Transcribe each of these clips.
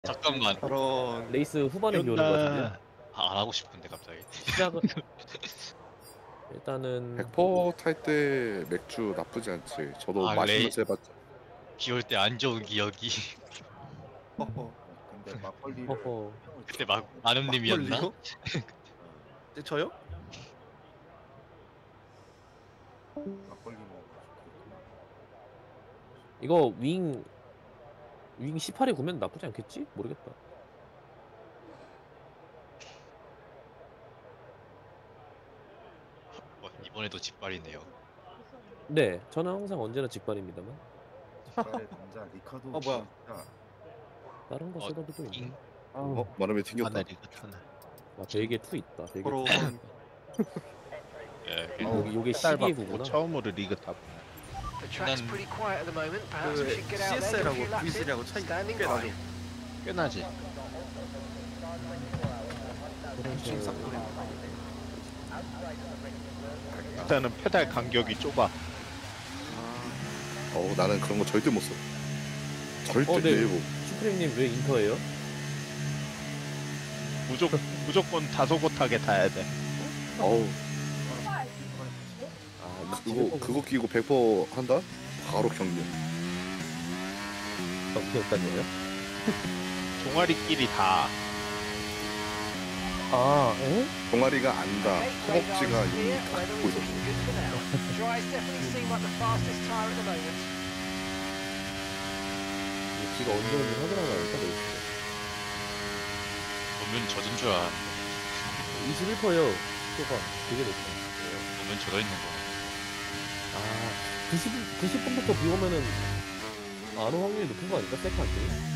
잠깐만. 저런 레이스 후반에 비 오는 거 같은데. 안 하고 싶은데 갑자기. 시작은 일단은 100% 탈 때 맥주 나쁘지 않지. 저도 마시면서 해봤죠. 비 올 때 안 좋은 기억이. 허허. 근데 막걸리를 허허. 그때 막 마눔님이었나? 막걸리요? 네, 저요? 막걸리 먹어가지고 이거 윙 18에 구면 나쁘지 않겠지? 모르겠다. 이번에도 직발이네요. 네, 저는 항상 언제나 직발입니다만 뒷발에 남자 리카도 뭐야? 진짜 다른 거 써도 또 있네. 마름에 튕겼다. 하늘이 하늘. 아, 베개 2 있다. 베개 2. 저런 예, 요게 딸 12구구나. 받고 처음으로 리그 타고. The track's pretty quiet at the moment. Perhaps we 그 should get out there, get a few CSL하고 laps in, V3하고 차이 standing 꽤 by. 나죠. 꽤나지. 지금 싹 보네. 일단은 페달 간격이 좁아. 나는 그런 거 절대 못 써. 절대 네. 일부. 슈프림님 왜 인터예요? 무조건 다소곳하게 타야 돼. 어우, 아, 그거 끼고 100% 한다? 바로 경륜. 없다는 거예요? 종아리끼리 다. 아, 에? 동아리가 안다. Okay, great 허벅지가 guys 이미 here. 다 Weather 갖고 is 있어. looking good for now. Dry's definitely seem like the fastest tyre at the moment. 비가 언제 오는지 확인하고 할까? 레이스. 보면 젖은 줄 알아. 21%요. 표가 되게 높다. 보면 젖어 있는 거. 아, 90분부터 비 오면은 안 올 확률이 높은 거 아닐까? 세컨한테.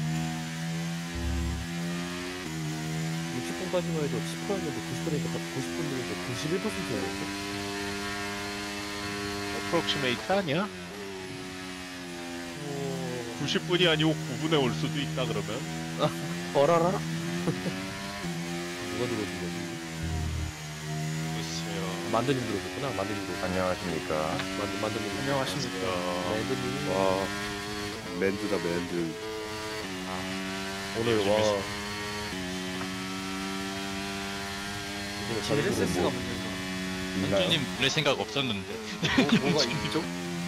60분까지만 해도 10%였는데 90%니까 90분이니까 91%였어. 어프로치메이트 아니야? 90분이 아니고 9분에 올 수도 있다 그러면. 어라라? 누가 들어준 거지? 글쎄요. 만드님 들어줬구나. 만드님 들어줬. 안녕하십니까. 만드님. 안녕하십니까. 만드님. 와, 맨드다, 맨드. 오늘 와. GLSS가 문제인가? 현주님 보낼 생각 없었는데. 뭐가 있죠?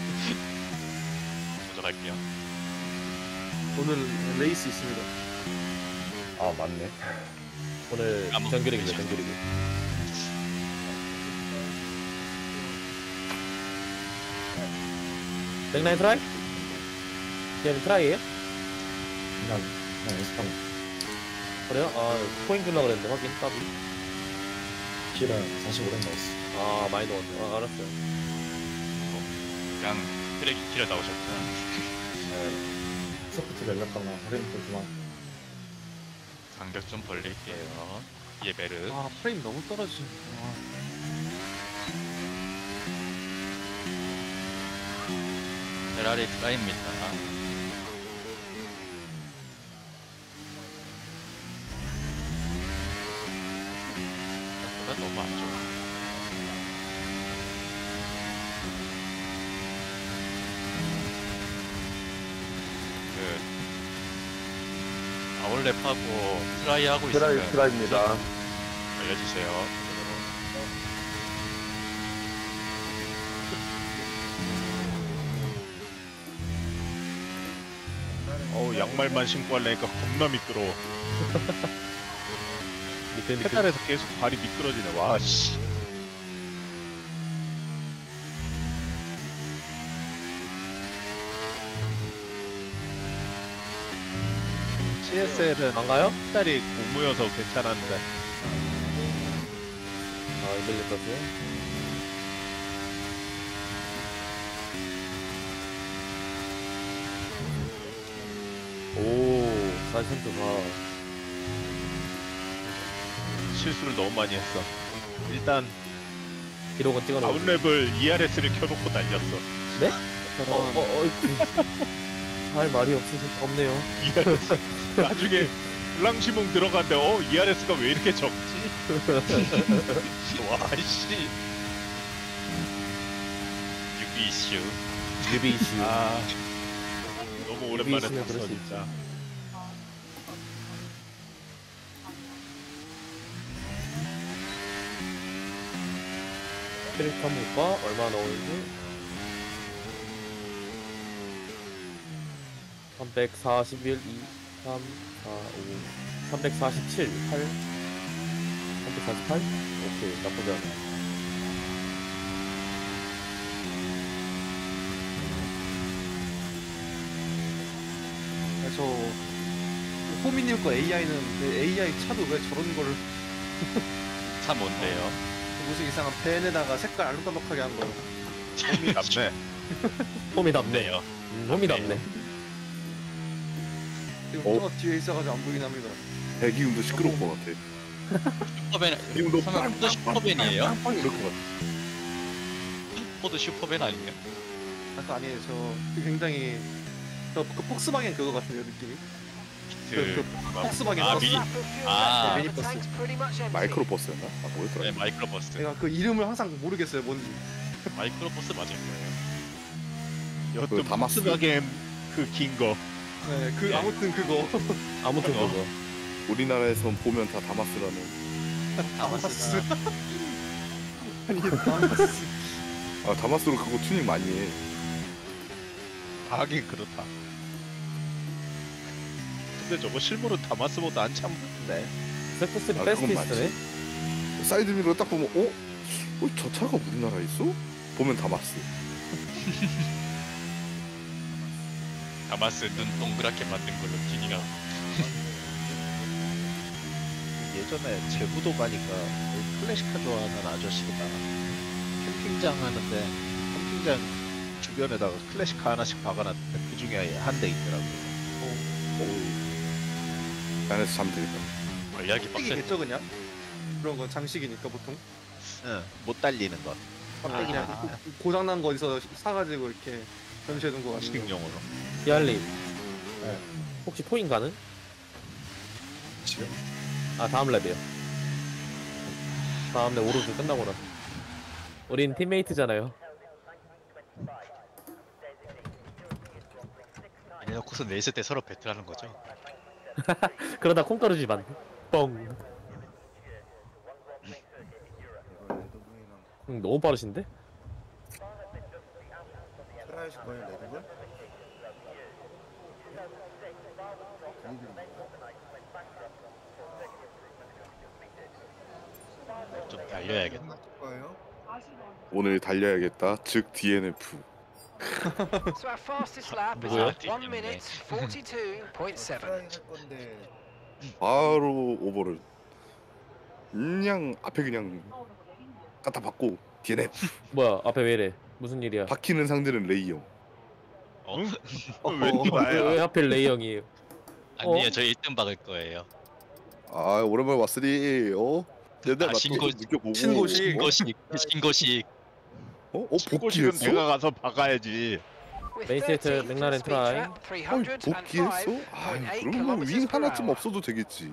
먼저 갈게요. 오늘 레이스 있습니다. 아 맞네. 오늘 아무- 정규리기입니다. 정규리기. 백라인 트라이? 그냥 트라이에요? 그냥 에스판 그래요? 아, 코인 줄라 그랬는데 확인 까비. 실은 45連넣었어. 아, 많이 넣었네. 아, 알았어요. 그냥 트랙 키러 나오셨구나. 소프트 렐라카나 프레임도 그만. 간격 좀 벌릴게요. 예베르. 아 프레임 너무 떨어지네. 페라리 트라이입니다. 생각보다 너무 안 좋아. 아울랩하고 트라이 하고 있으면 트라이입니다. 알려주세요. 양말만 신고 하려니까 겁나 미끄러워. 밑에 페달에서 계속 발이 미끄러지네. 와 씨. CSL은 안 가요? 페달이 고무여서 괜찮았는데. 아, 이벨리 떴어요? 오, 43.4. 실수를 너무 많이 했어. 일단 기록은 찍어놓고. 아웃랩을 ERS를 켜놓고 달렸어. 네? 할 말이 없네요. ERS 나중에 블랑시몽 들어갔는데 ERS가 왜 이렇게 적지? 와씨. 유비 이슈. 뮤비 이슈. 아 너무 오랜만에 이슈는 탔어 그럴 수 진짜. 필터문과 얼마 넣을지 341, 2, 3, 4, 5 347, 8 348? 오케이 나쁘지 않아. 저 호미님 거 AI는 AI 차도 왜 저런 거를 차 뭔데요? 무슨 이상한 펜에다가 색깔 알록달록하게 한 거예요. 홈이 남네. 홈이 답네. 네요. 홈이 답네. 지금 어? 저 뒤에 있어가지고 안 보이긴 합니다. 배기음도 시끄러울 것 같아. 슈퍼밴, 배기음도 설마 포드 슈퍼밴이에요? 빵빵 이럴 것 같아. 포드 슈퍼밴 아니에요? 아까 아니에요. 저 굉장히 그 폭스바겐 그거 같은데요 느낌이. 그 폭스바겐 아, 버스. 미니- Lap of fuel 아. left, 미니 the 버스. tank's pretty much empty. 마이크로 버스였나? 아 뭐였더라? 네, 마이크로버스. 내가 그 이름을 항상 모르겠어요 뭔지. 마이크로버스 맞을 거예요. 여튼 그 다마스. 폭스바겐 그 긴 거. 네, 그 네. 아무튼 그거. 아무튼 그거. 그거. 우리나라에선 보면 다 다마스라는. 다마스. 아니 다마스. 아 다마스로 그거 튜닝 많이 해. 하긴 그렇다. 근데 저거 실물은 다마스보다 한참 네. 세토스리 아, 그건 베스티스트네. 사이드미러 딱 보면 저 차가 우리나라에 있어? 보면 다마스. 다마스 눈 동그랗게 만든 걸로 튜닝하고. 예전에 제부도 가니까 그 클래식카 좋아하는 아저씨가 캠핑장 하는데 캠핑장 주변에다가 클래식카 하나씩 박아놨는데 그 중에 한 대 있더라고요. 안에서 자면 되겠다. 관리하기 빡세. 땡기겠죠 그냥? 그런 건 장식이니까 보통. 응, 못 달리는 것. 그냥 고장난 거 어디서 사가지고 이렇게 전시해둔 거 같은 거. 식용으로. 히알리. 혹시 토인 가는? 지금? 아 다음 랩이요. 다음 랩 오로드 끝나고 나서. 우린 팀메이트잖아요. 이래놓고서 내있을 때 서로 배틀하는 거죠. 그러다 콩가루 집안. 뻥. 너무 빠르신데? 트라이실 거예요, 레드불? 좀 달려야겠다. 거예요? 오늘 달려야겠다. 즉 DNF. So our fastest lap is 뭐야? 1 minute 42.7. 트라이 할 건데 바로 오버를. 그냥 앞에 그냥 갖다 받고 DNF. 뭐야 앞에 왜 이래? 무슨 일이야? 박히는 상대는 레이 형. 어? 왠지 왜 나야. 하필 레이 형이에요? 아니에요, 저 1등 박을 거예요. 아 오랜만에 왔으니 옛날 아, 맛도 좀 느껴보고. 신고식. 신고식. 복귀는 복귀했어? 내가 가서 박아야지. With 메인 세트 13th 맥라렌 speed 트라이. trap, 복귀했어? 305.8 아 그러면 윙 kilometers per 하나쯤 hour. 없어도 되겠지.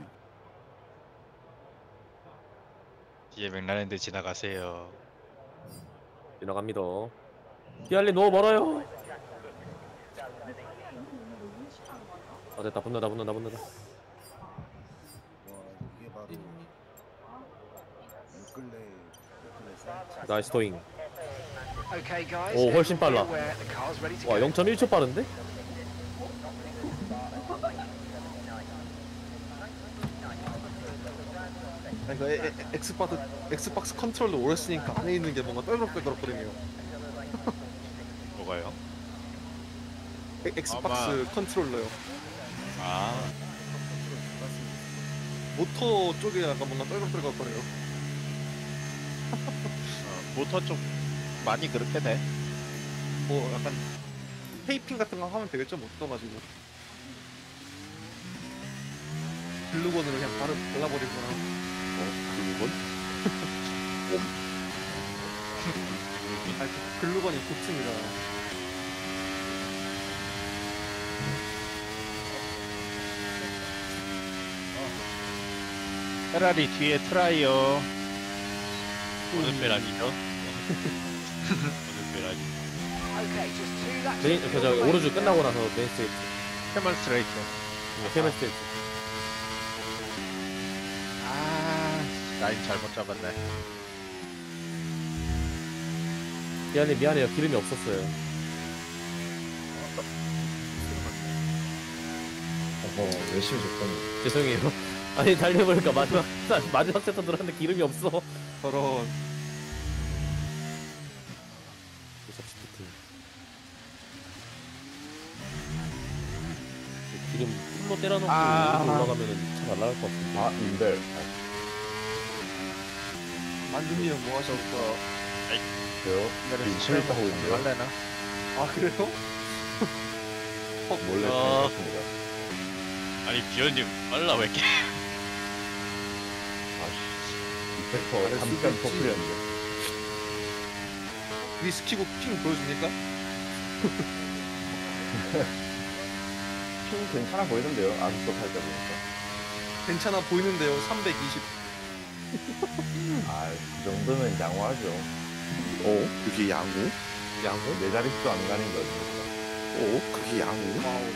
뒤에 맥라렌드 지나가세요. 지나갑니다. 히알리 너무 멀어요. 아 됐다 붙는다. 와 이게 바로 유클레 나이스 토잉. Okay, guys. 오, 훨씬 빨라. everywhere, the car's ready to 와 go. 0.1초 빠른데? 그러니까 엑스박스 컨트롤러 오래 쓰니까 안에 있는 게 뭔가 떨그럭떨그럭거리네요. 뭐가요? 엑스박스 컨트롤러요. 아, 모터 쪽에 약간 뭔가 떨그럭떨그럭거려요. 모터 쪽 많이 그렇게 돼. 뭐 약간 테이핑 같은 거 하면 되겠죠? 못 써가지고 글루건으로 그냥 바로 발라버리거나. 그건? 아니 글루건이 좋습니다. 페라리 뒤에 트라이어. 오늘 베라니죠? 오늘 베라니. Okay, just 2 laps. 메인 of 저기 fuel 오르주 remaining. 끝나고 나서 메인 스트레이트. 캐멀 스트레이트. 캐멀 스트레이트. 아, 라인 잘못 잡았네. 미안해요. 기름이 없었어요. 열심히 줬더니 죄송해요. 아니 달려보니까 마지막 세터 들었는데 기름이 없어. 저런. 서브스티트. 기름 풀로 때려놓고 올라가면은 잘 안 나갈 것 같은데. 아 인벨. 만두님 뭐 하셨어? 저요? 옛날에 지금 하고 있는데요. 할래나? 아 그래요? 몰래 어. 진행했습니다. 아니 비현님 빨라 왜 이렇게? 이펙터 잠깐 터뜨렸는데. 리스키고 핑 보여줍니까? 핑 괜찮아 보이던데요. 아스톱 할때 보니까. 괜찮아 보이는데요. 320. 아그 정도면 양호하죠. 그게 양호? 양호? 네 자릿수 안 가는 거죠. 그게 양호? 와우.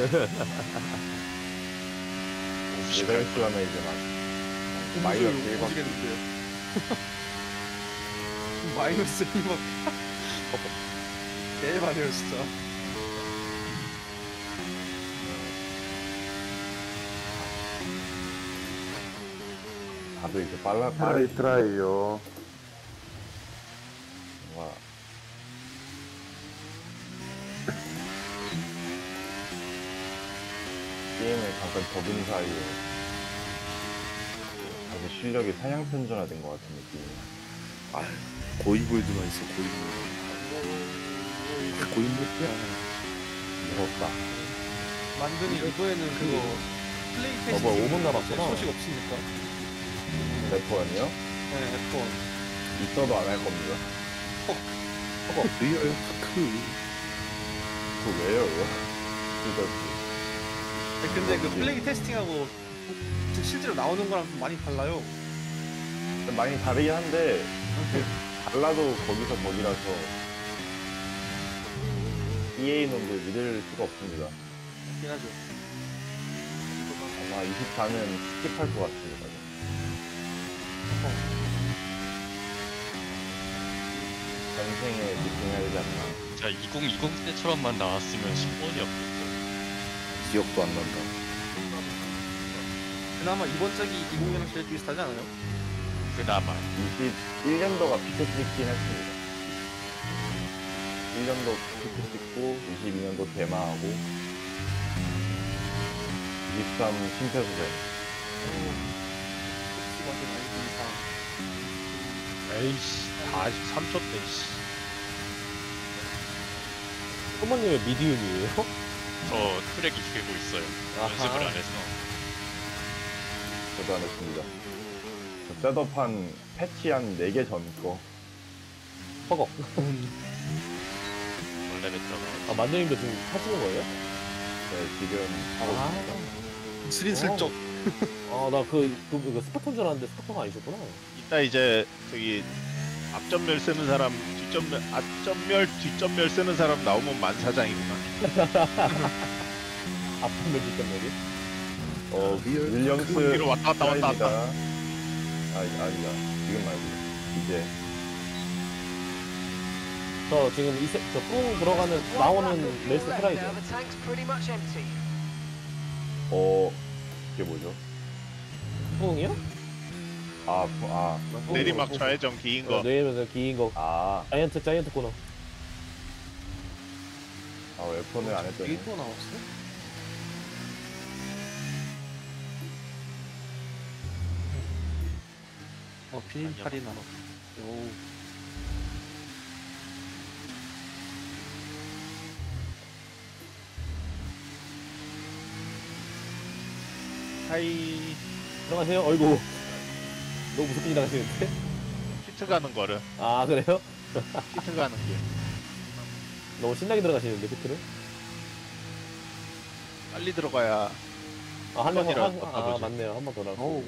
네 자릿수 가면 이제 막 마이너스 1박. 오지겠는데요. 마이너스 1박. 대박이에요 진짜. 다들 이제 빠르 트라이요. 와. 게임을 잠깐 접은 사이에 다시 실력이 상향편전화된 것 같은 느낌이야. 고인물들만 있어, 고인물. 고인물이야. 무섭다. 만드니 이거에는 그거 플레이 테스트 뭐 5분 남았구나. 소식 없습니까? F1이요? 네, F1. 있어도 안 할 겁니다. 리얼 타크. 그거 왜요, 그거? 근데 그 플레이 테스팅하고 실제로 나오는 거랑 좀 많이 달라요. 많이 다르긴 한데, 달라도 거기서 거기라서 EA 놈들 믿을 수가 없습니다. 그렇긴 하죠. 아마 24는 스킵할 것 같습니다. 전생에 미팅해야 되지 않나. 자 2020 때처럼만 나왔으면 10번이 없겠죠. 기억도 안 난다. 그나마 이번 짝이 20년랑 제일 비슷하지 않아요? 그나마 21년도가 피크 찍긴 했습니다. 1년도 피크 찍고 22년도 대마하고 23 심폐소생. 에이씨 43초 때 씨. 소모님의 미디움이에요? 저 트랙 익히고 있어요. 연습을 안 해서. 저도 안 했습니다. 저 셋업한 패치 한 4개 전 거. 허걱. 원래는 들어가. 만두님도 지금 하시는 거예요? 네, 지금 하고 있습니다. 스린슬쩍. 나 그 스파톤 줄 알았는데 스파톤가 아니셨구나. 이따 이제 저기 앞전멸 쓰는 사람 뒷전멸 쓰는 사람 나오면 만사장이구나. 앞전멸 뒷전멸이? 리얼 윌리엄스 뒤로 왔다 갔다 왔다 트라이입니다. 갔다. 아니다. 지금 말고 이제 저 지금 저뿡 들어가는 나오는 레이스 트라이죠. The tank's pretty much empty. 이게 뭐죠? 뿡이요? 내리막 좌회전 긴 거. 내리면서 긴 거. 자이언트 코너. 웨폰을 안 했더니 이게 또 나왔어? 비닐팔이 나왔어. 오. 하이 들어가세요. 어이구. 너무 무섭게 지나가시는데? 히트 가는 거를. 그래요? 히트 가는 게. 너무 신나게 들어가시는데, 비트를? 빨리 들어가야. 한 번, 번이라도 더 가보지. 맞네요. 한 번 더 나왔어. 어우.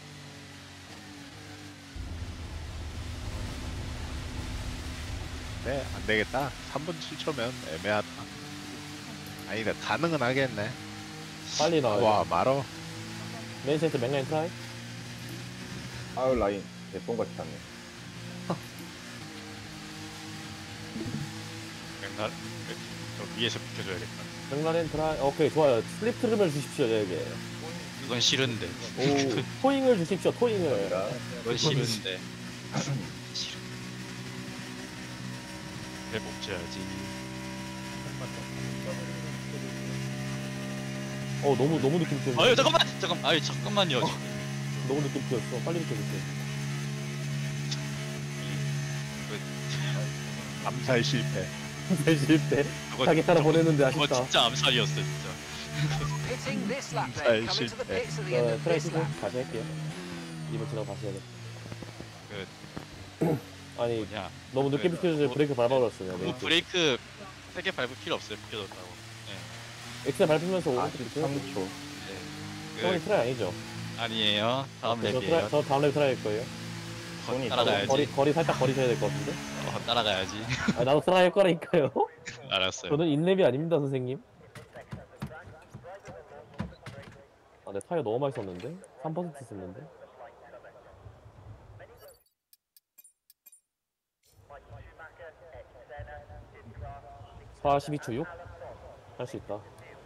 네, 안 되겠다. 3분 7초면 애매하다. 아니다, 가능은 하겠네. 빨리 나와요. 와, 말어. 메인 센터 맥라인 트라이? 라인 예쁜같이 탔네. 저 위에서 비켜줘야겠다. 맥라렌 드라이 오케이 좋아요. 슬립 트림을 주십시오 저에게. 그건 싫은데. 오 토잉을 주십시오 토잉을. 그건 싫은데. 싫어. 배 먹줘야지. 너무 느낌 튀었어. 아유 잠깐만. 아유 잠깐만요. 너무 느낌 튀었어. 빨리 느껴줄게. 암살 실패. 실패. 저거- 자기 따라 보냈는데 그거 아쉽다. 진짜 암살이었어 진짜. Pitting this lap 잘 then, coming to the 실패. pits at the end of 트라이 this 시고 lap. 다시 할게요. 이번 지나고 다시 해야겠다. 아니 뭐냐? 너무 늦게 그, 비켜줘서 뭐- 브레이크 밟아버렸어요. 뭐 브레이크 3개 밟을 필요 없어요. 비켜줬다고. 엑셀 밟으면서 오른쪽 비켜. 43초. 형이 트라이 아니죠? 아니에요. 다음 저 랩이에요. 저 다음 랩 트라이일 거예요. 따라가야지. 거리 살짝 거리 줘야 될 것 같은데? 따라가야지. 아 나도 트라이 할 거라니까요. 알았어요. 저는 인랩이 아닙니다 선생님. 내 타이어 너무 많이 썼는데? 3% 썼는데? 사 12초 6? 할 수 있다.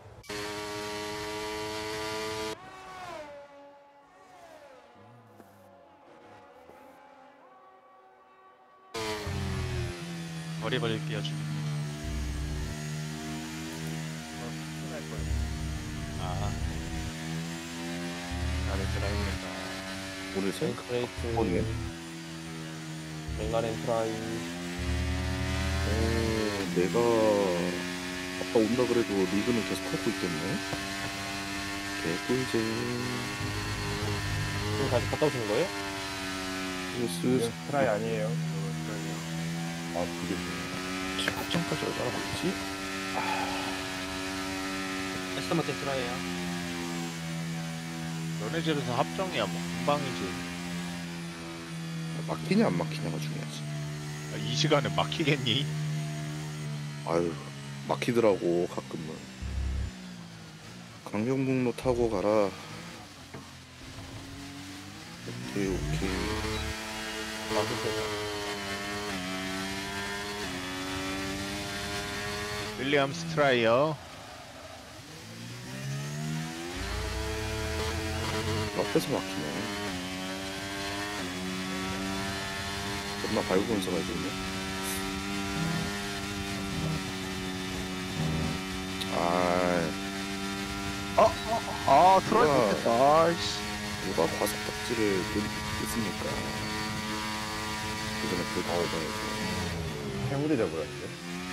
버려버릴게요 지금. 아. 나를 드라이브했다. 오늘 생 랭크레이트 맹가렌 트라이. 내가 아까 온다 그래도 리그는 계속 하고 있겠네. 개꿀잼. 지금 다시 갔다 오시는 거예요? 슬슬 트라이 아니에요. 아 그게 지금 합정까지 얼마나 걸리지? 에스터마테 트라이야. 너네 집에서 합정이야 뭐 금방이지. 막히냐 안 막히냐가 중요하지. 이 시간에 막히겠니? 아유 막히더라고 가끔은. 강경북로 타고 가라. 오케이. 맞으세요. 윌리엄스 트라이어. 앞에서 막히네. 겁나 발구건서 가야겠네. 트라이 뭐야. 못했다. 아이씨. 누가 과속 딱지를 뜯습니까? 그 전에 그걸 봐야지. 해물이 돼버렸는데.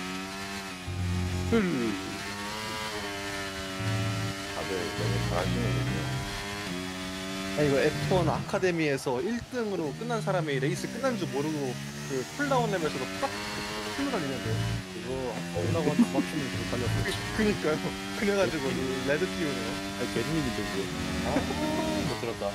다들 너무 잘하시는군요. 이거 F1 아카데미에서 1등으로 끝난 사람이 레이스 끝난 줄 모르고 그 쿨다운 랩에서도 딱 풀로 달리는데. 이거 올라고 한 맞추면 좀 달렸어. 그니까요. 그래가지고 레드 띄우네요. 아니 개진이인데 이게. 못 들었다.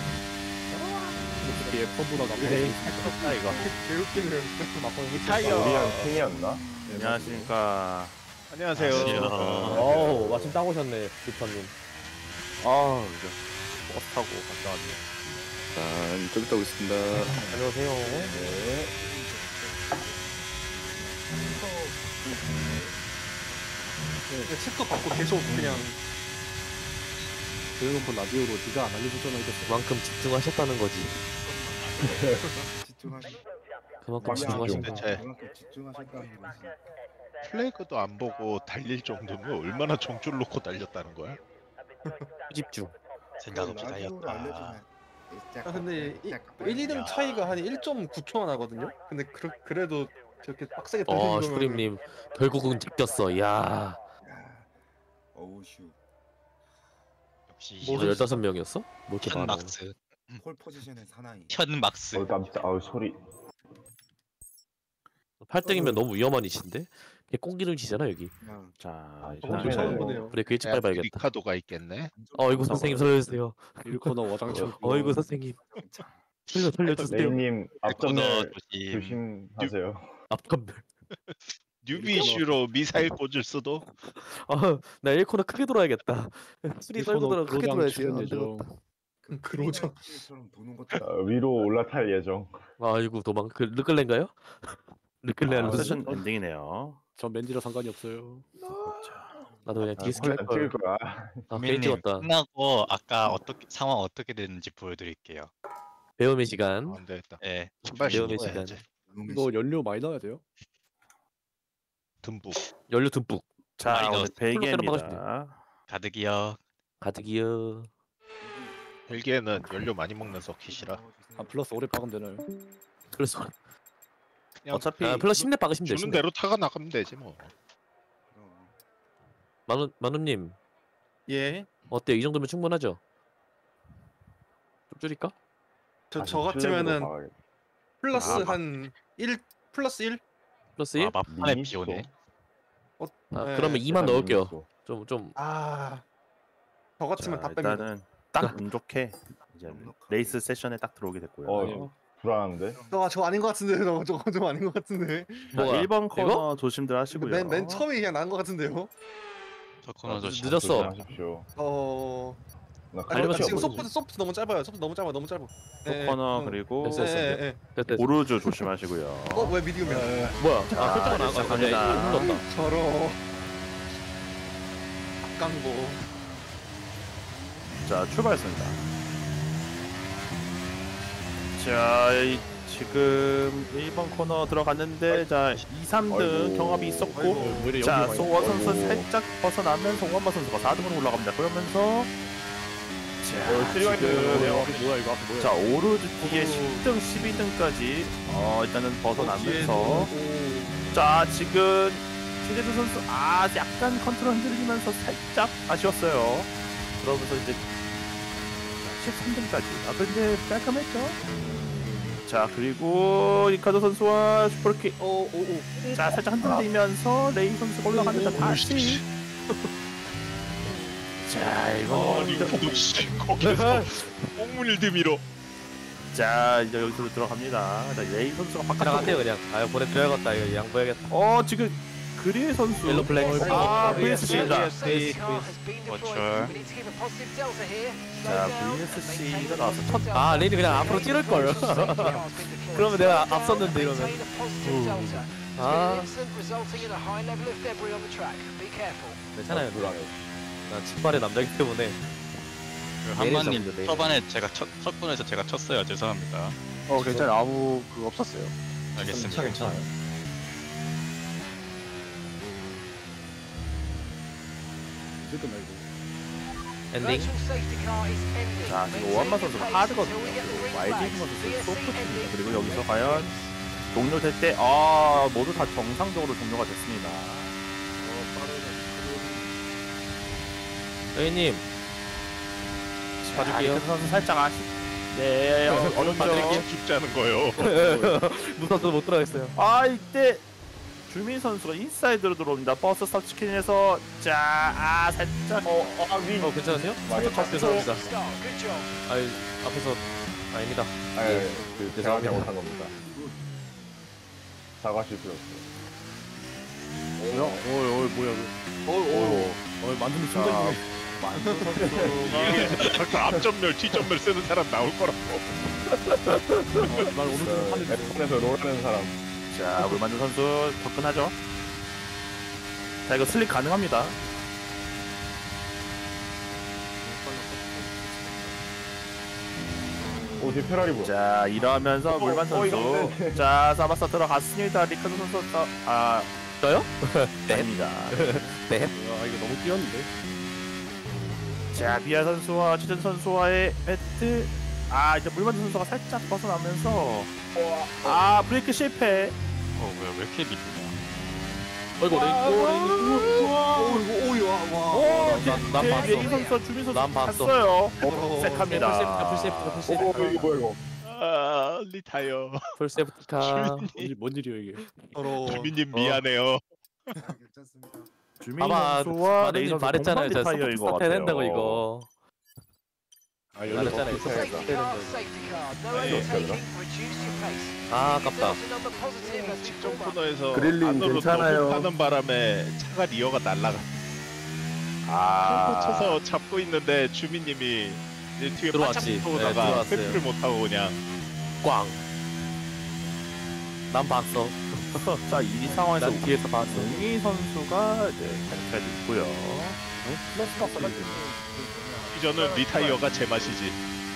솔직히 F1보다 나쁘다 이거. 개웃기네요. 타이어. 우리랑 팀이었나? 안녕하십니까. 안녕하세요. 어우 마침 딱 오셨네 빅터님. 아, 이제 버스 타고 갔다 왔네. 좀 이따 오겠습니다. 안녕하세요. 네. 책도 받고 계속 그냥 조용한 라디오로 네가 안 알려줬잖아 이거. 그만큼 집중하셨다는 거지. 집중하시. 그만큼 집중하신 거. 대체 그만큼 집중하셨다는 거지. 플래그도 안 보고 달릴 정도면 얼마나 정줄 놓고 달렸다는 거야? 집중. 생각 없이 라디오로 달렸다. 알려주면 근데 1, 2등 차이가 한 1.9초가 나거든요? 근데 그래도 저렇게 빡세게 달리는 거면 슈프림님 결국은 제꼈어. 야. 어우슈. 역시 오늘 15명이었어? 뭐 이렇게 많아. 현막스. 폴 포지션의 사나이. 현막스. 깜짝. 아우 소리. 8등이면 너무 위험한 이신데? 걔 꽁기름치잖아 여기. 그냥 자, 오늘 처음 보네요. 브레이크 일찍 밟아야겠다. 리카도가 있겠네. 어이구 선생님 살려주세요. 일코너 와장창. 어이구 선생님. 살려주세요. 레이님 앞전멸 조심. 조심하세요. 앞건별. 뉴비 이슈로 미사일 꽂을 수도. 나 1코너 크게 돌아야겠다. 수리 떨고 돌아 크게 돌아야지. 안 예정. 되겠다. 그로죠. 처럼 도는 것도 위로 올라탈 예정. 아이고 도망. 그 르클렌가요? 르클레르 세션 엔딩이네요. 전 맨지랑 상관이 없어요. 나도 그냥 아, 디스크 할 안 걸. 찍을 거야. 아, 괜히 민님 찍었다. 끝나고 아까 어떻게 상황 어떻게 됐는지 보여드릴게요. 배움의 시간. 안 되겠다. 예, 신발 배움의 신고 시간. 해야지. 이거 연료 많이 넣어야 돼요? 듬뿍 연료 듬뿍. 자, 많이 오늘 넣었어요. 베개입니다. 가득이요. 가득이요. 헬기에는 연료 많이 먹는 서킷이라 아 플러스 오래 박으면 되나요? 그래서 그냥 어차피 플러스 10렙 박으시면 주는 되시네. 대로 타가 나가면 되지 뭐. 만우님 예. 어때요? 이 정도면 충분하죠? 좀 줄일까? 저 같으면은 플러스 아, 한 1, 플러스 1? 플러스 1? 아, 막판에 비 오네. 아, 네. 그러면 2만 넣을게요. 좀 아. 저 같으면 자, 다 뺍니다. 일단은 딱 운 좋게 이제 레이스 세션에 딱 들어오게 됐고요. 불안한데? 저 아닌 것 같은데요. 저거 좀 아닌 것 같은데. 자, 뭐가? 1번 코너 조심들 하시고요. 맨 처음이 그냥 나은 것 같은데요. 저 코너도 늦었어. 하십시오. 나 알려면 지금 지금 소프트 너무 짧아요. 소프트 너무 짧아. 첫 코너 그리고 됐어, 됐어. 됐다. 오르주 조심하시고요. 왜 미디움이야? 뭐야? 아, 자, 설정은 안 시작합니다. 가네. 흘렀다. 저러. 깡고. 자, 출발했습니다. 자, 지금 1번 코너 들어갔는데 자, 2, 3등 아이고. 경합이 있었고 오히려 자, 여기 많이 송원 선수 아이고. 살짝 벗어나면서 송원마 선수가 4등으로 올라갑니다. 그러면서 자, 쓰리와이드 지금 앞에 뭐야 이거 앞에 뭐야? 자, 오르주 뒤에 10등, 12등까지 일단은 벗어나면서 자, 지금 최재수 선수 약간 컨트롤 흔들리면서 살짝 아쉬웠어요. 그러면서 이제 13등까지. 근데 깔끔했죠? 자, 그리고 리카도 선수와 슈퍼키 자, 살짝 흔들리면서 레이 선수가 올라가는데 다시 자, 이거 거기서 꽁물 드미로. 자, 이제 여기서 들어갑니다. 자, 레이 선수가 바깥으로 지나갔대요 그냥. 아 보내드려야겠다. 이거 양보해야겠다. 지금 그리에 선수 옐로 블랙. VSC입니다. 어쩔. 자, VSC가 나와서 첫 아 레이디 그냥 앞으로 찌를 걸. 그러면 내가 앞섰는데 이러면. 괜찮아요. 난 친발의 남자이기 때문에. 한마님 내일 초반에 제가 첫 분에서 제가 쳤어요. 죄송합니다. 괜찮아. 아무 그거 없었어요. 알겠습니다. 괜찮아요. 엔딩. 자, 지금 오한마 선수가 하드거든요. 그리고 YG 선수 소프트입니다. 그리고 여기서 과연 종료될 때, 모두 다 정상적으로 종료가 됐습니다. 여인님. 봐줄게요. 리카드 선수 살짝 네, 어렵죠. 죽자는 거요. 무서워서 못 들어가겠어요. 이때 주민 선수가 인사이드로 들어옵니다. 버스 스탑치킨에서 살짝 괜찮으세요? 살짝 죄송합니다. 아유 앞에서 아닙니다. 제가 죄송합니다. 잘못한 겁니다. 사과하실 필요 없어요. 뭐야? 만두는 순간 만두 선수가 앞전멸, 뒤전멸 쓰는 사람 나올 거라고. 난 오늘 F1에서 롤하는 사람. 자, 물만두 선수 접근하죠. 자, 이거 슬립 가능합니다. 뒤에 페라리 뭐야? 자, 이러면서 물만 선수 자, 사바사 들어갔습니다. 리카드 선수 저요? 아닙니다. 네. 이거 너무 뛰었는데. 자, 비아 선수와 최전 선수와의 배트. 이제 물만두 선수가 살짝 벗어나면서 브레이크 실패. 왜 이렇게 미냐? 어이구 난 봤어. 레이 선수와 주민 선수 난 봤어. 갔어요. 색합니다. 풀세이프티카. 이거 뭐야 이거? 리타이어. 풀세이프티카. 뭔 일이야 이게? 서로. 주민님 미안해요. 괜찮습니다. 주민 봐봐. 선수와 레이 마누님 선수 말했잖아요. 공방 제가 디타이어인 것 스타트 된다고 같아요. 이거. 말했잖아요. 아깝다. 직전 코너에서 그릴린 안으로 괜찮아요. 너무 가는 바람에 차가 리어가 날라가. 쳐서 잡고 있는데 주민님이 이제 뒤에 들어왔지. 바짝 네, 오다가 들어왔어요. 회피를 못하고 그냥 꽝. 난 봤어. 자, 이 상황에서 난 뒤에서 봤어. 웅이 선수가 이제 탈퇴도 있고요. 플러스가 없어가지고. 이전은 리타이어가 제맛이지.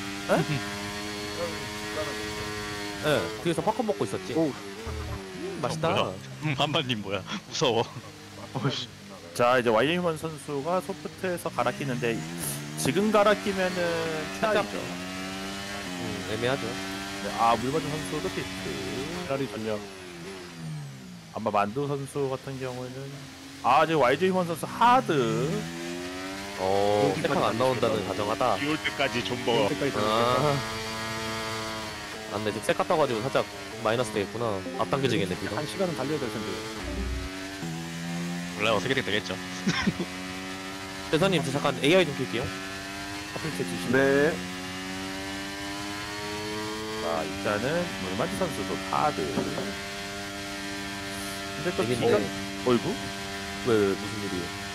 예, 뒤에서 팝콘 먹고 있었지. 맛있다. 뭐야? 한반님 뭐야? 무서워. 자, 이제 와이리먼 선수가 소프트에서 갈아 끼는데 지금 갈아 끼면은 최악이죠. 애매하죠. 네, 아, 물건조 선수도 피트. 페라리 전력. 아마 만두 선수 같은 경우에는 아, 이제 YJ1 선수 하드. 세컨 안 나온다는 가정하다. 비올 때까지 존버. 안돼 지금 세카 떠가지고 살짝 마이너스 되겠구나. 앞당겨지겠네 비도. 한 시간은 달려야 될 텐데. 원래 어떻게든 되겠죠. 대선님 저 잠깐 AI 좀 킬게요. 하필 제 지시. 네. 자, 일단은 물만두 선수도 하드. 근데 또 이게 기가 뭐- 어이구? 왜 무슨 일이에요?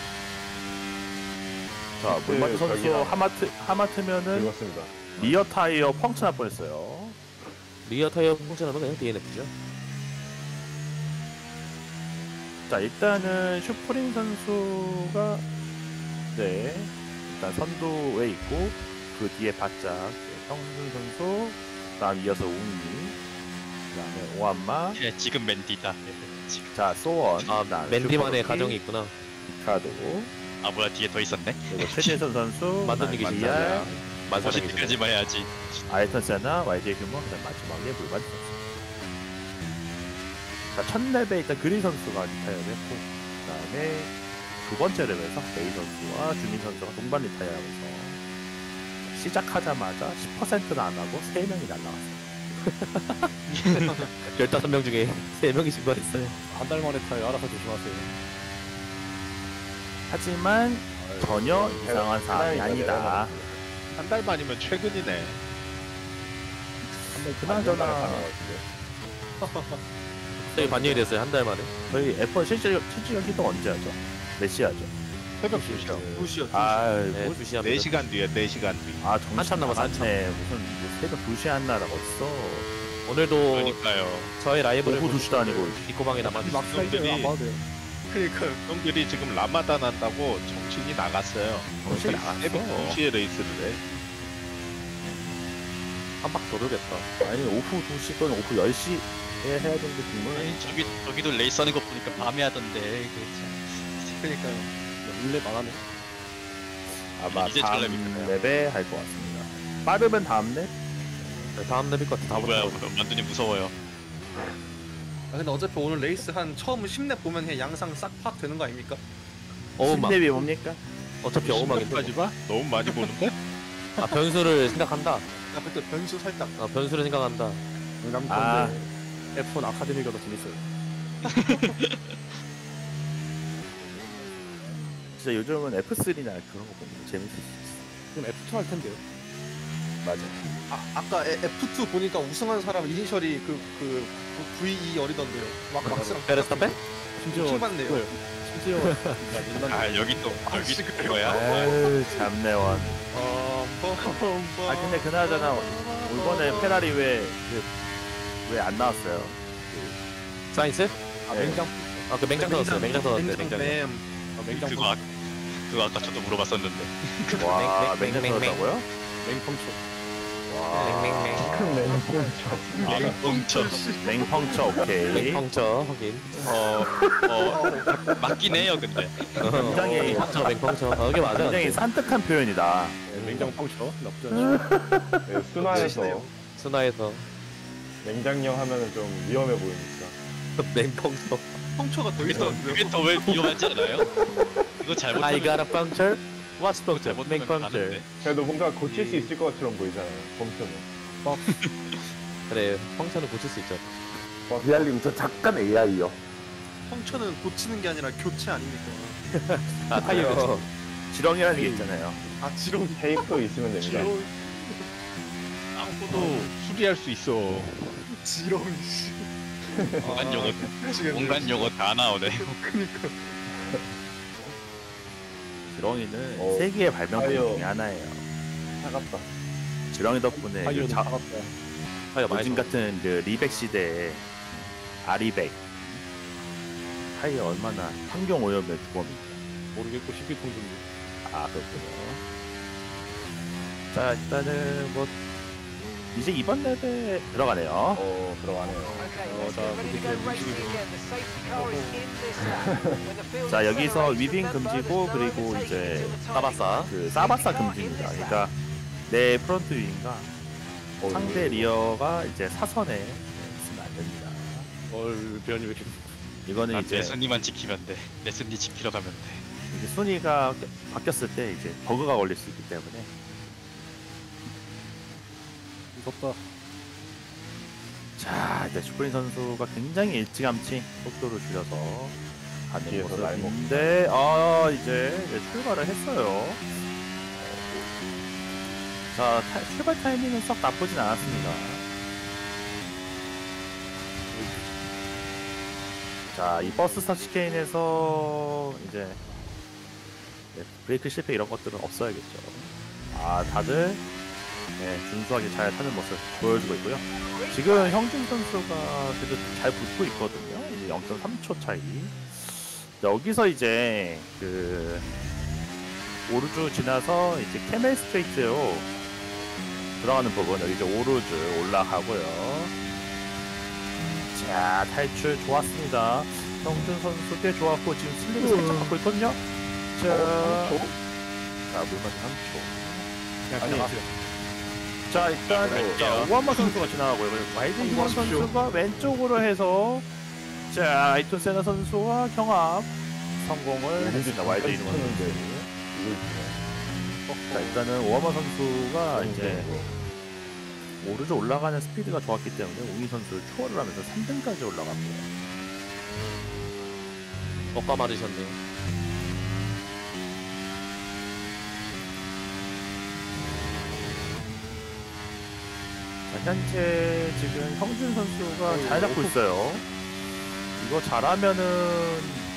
자, 물만두 선수 저기랑 하마트면은 읽었습니다. 리어 타이어 펑크 날 뻔했어요. 리어 타이어 funktion하면 그냥 DNF죠. 자, 일단은 슈프림 선수가 네 일단 선두에 있고 그 뒤에 바짝 성준 선수, 그다음 이어서 웅이, 그다음에 오한마, 예, 지금 맨디다. 자 소원, 아 그다음에 맨디만의 슈퍼루키, 가정이 있구나. 리카도, 아 뭐야 뒤에 더 있었네. 그리고 최진선 선수, 만든 얘기 진짜. 마리아, 만사장이 50대까지만 해야지. 아이턴 세나, YJ 규모, 그다음 마지막에 물만두 선수. 자, 첫 랩에 일단 그리 선수가 리타이어를 했고, 그다음에 두 번째 랩에서 메이 선수와 주민 선수가 동반 리타이어하면서 시작하자마자 10%는 안 하고 3명이 날라갔어요. 15명 중에 3명이 신고했어요. 한 달 만에 타요. 알아서 조심하세요. 하지만 전혀 이상한 사항이 아니다. 한 달 만이면 최근이네. 그나저나 저희 반영이 됐어요 한 달 만에. 저희 F1 실질 연기도 언제 하죠? 몇 시 하죠? 새벽 2시요. 2시요. 아, 네, 뭐, 2시 4시간 뒤에 4시간 뒤. 아 정신 한참 남았어, 나갔네. 무슨 뭐 새벽 2시 한나라고 있어. 오늘도 그러니까요. 저의 라이브를 오후 2시도 아니고. 비코방에 남았어요. 막 사이드를 안 봐도 돼요. 그러니까요. 형들이 지금 라마단 한다고 정신이 나갔어요. 정신이 나갔어. 새벽 2시에 레이스를 해. 한 박 더 돌겠다. 아니 오후 2시 또는 오후 10시에 해야 되는데 정말. 아니, 저기도 레이스 하는 거 보니까 밤에 하던데. 그 그러니까요. 룰렛 안 하네. 아마 이제 다음 전략이구나. 랩에 할 것 같습니다. 빠르면 다음 랩? 네, 다음 랩일 것 같아. 뭐야 다음 랩. 만두님 무서워요. 아 근데 어차피 오늘 레이스 한 처음 10랩 보면 그냥 양상 싹 파악 되는 거 아닙니까? 어음막. 10랩이 뭡니까? 어차피 어음막인데. 까지 봐? 너무 많이 보는데? 아 변수를 생각한다. 아 그때 변수 살짝. 아 변수를 생각한다. 인감컨대 아. F1 아카데미가 더 재밌어요. 진짜 요즘은 F3나 그런 거 보면 재밌을 수 있어. 그럼 F2 할 텐데요. 맞아. 아까 F2 보니까 우승한 사람 이니셜이 그 VE 어리던데요. 막 막스랑. 베르스타펜? 심지어 킹받네요. 그거예요. 심지어 아 여기 또 여기 또 그거야. 아유 잡내원. 아 아 근데 그나저나 이번에 페라리 왜 안 나왔어요? 사인스? 아 네. 맹장 아 그 맹장 터졌어요. 맹장 터졌는데 맹장. 뱀. 맹장 그거 아까 저도 물어봤었는데. 와 맹- 맹- 맹장 터졌다고요? 맹펑초. 와 멈춰. 맹펑쳐 오케이. 맹펑쳐 확인. 맞긴 해요 근데. 굉장히 맹펑쳐 맹펑쳐. 아, 이게 맞아. 굉장히 산뜻한 표현이다. 맹장 펑초. 나쁘지 않죠. 네, 순화해서 순화해서 맹장형 하면은 좀 위험해 보이니까. 맹펑쳐. 펑처가 더 있었는데요. 그게 더왜 위험하지 않아요? 이거 잘못. I got a puncture. What's puncture? 잘못하면 맹펑쳐. 가는데. 그래도 뭔가 고칠 수 있을 것처럼 보이잖아요. 펌프는. 그래 펑쳐는 고칠 수 있죠. 리알님 저 잠깐 AI요. 펑처는 고치는 게 아니라 교체 아닙니까? 아 타이어. 지렁이라는 게 있잖아요. 아 지렁이. 테이프 있으면 됩니다. 땅포도 수리할 수 있어. 지렁이 씨. 온갖 용어 미치겠네. 온갖 용어 다 나오네. 그니까. 지렁이는 세계의 발명품 타이어. 중에 하나예요. 차갑다. 지렁이 덕분에 타이어는 그 차갑다. 타이어 많이 요즘 같은 그 리백 시대에 아리백, 타이어 얼마나 환경 오염의 주범입니다. 모르겠고 11통 정도. 아 그렇군요. 자 일단은 뭐 이제 이번 랩에 들어가네요. 들어가네요. 자 여기서 위빙 금지고 그리고 이제 따바싸. 그 사바사 금지입니다. 그러니까 내 프론트 윙과 상대 리어가 이제 사선에 있으면 안 됩니다. 배현이 왜 이렇게. 이거는 난 이제 레슨니만 지키면 돼. 레슨니 지키러 가면 돼. 이제 순위가 바뀌었을 때 이제 버그가 걸릴 수 있기 때문에. 무섭다. 자 이제 슈프림 선수가 굉장히 일찌감치 속도를 줄여서 가는 뒤에서 날 모습인데 이제 출발을 했어요. 자 출발 타이밍은 썩 나쁘진 않았습니다. 자 이 버스 스타치케인에서 이제 브레이크 실패 이런 것들은 없어야겠죠. 다들 준수하게 잘 타는 모습 보여주고 있고요. 지금 형준 선수가 그래도 잘 붙고 있거든요. 이제 0.3초 차이. 여기서 이제 그 오르주 지나서 이제 케멜 스트레이트로 들어가는 부분 여기 이제 오르주 올라가고요. 자 탈출 좋았습니다. 형준 선수 꽤 좋았고 지금 슬립을 살짝 갖고 있거든요. 자 물만 3초. 자 일단 오한마 선수가 지나가고요. 와이드 이원 선수가 왼쪽으로 해서 자 아이톤 세나 선수와 경합 성공을 했습니다. 와이드 이원 선수. 자 일단은 오한마 선수가 이제 오르죠 올라가는 스피드가 좋았기 때문에 웅이 선수를 추월을 하면서 3등까지 올라갑니다. 오빠 맞으셨네요. 자, 현재 지금 형준 선수가 잘 잡고 있어요. 이거 잘하면은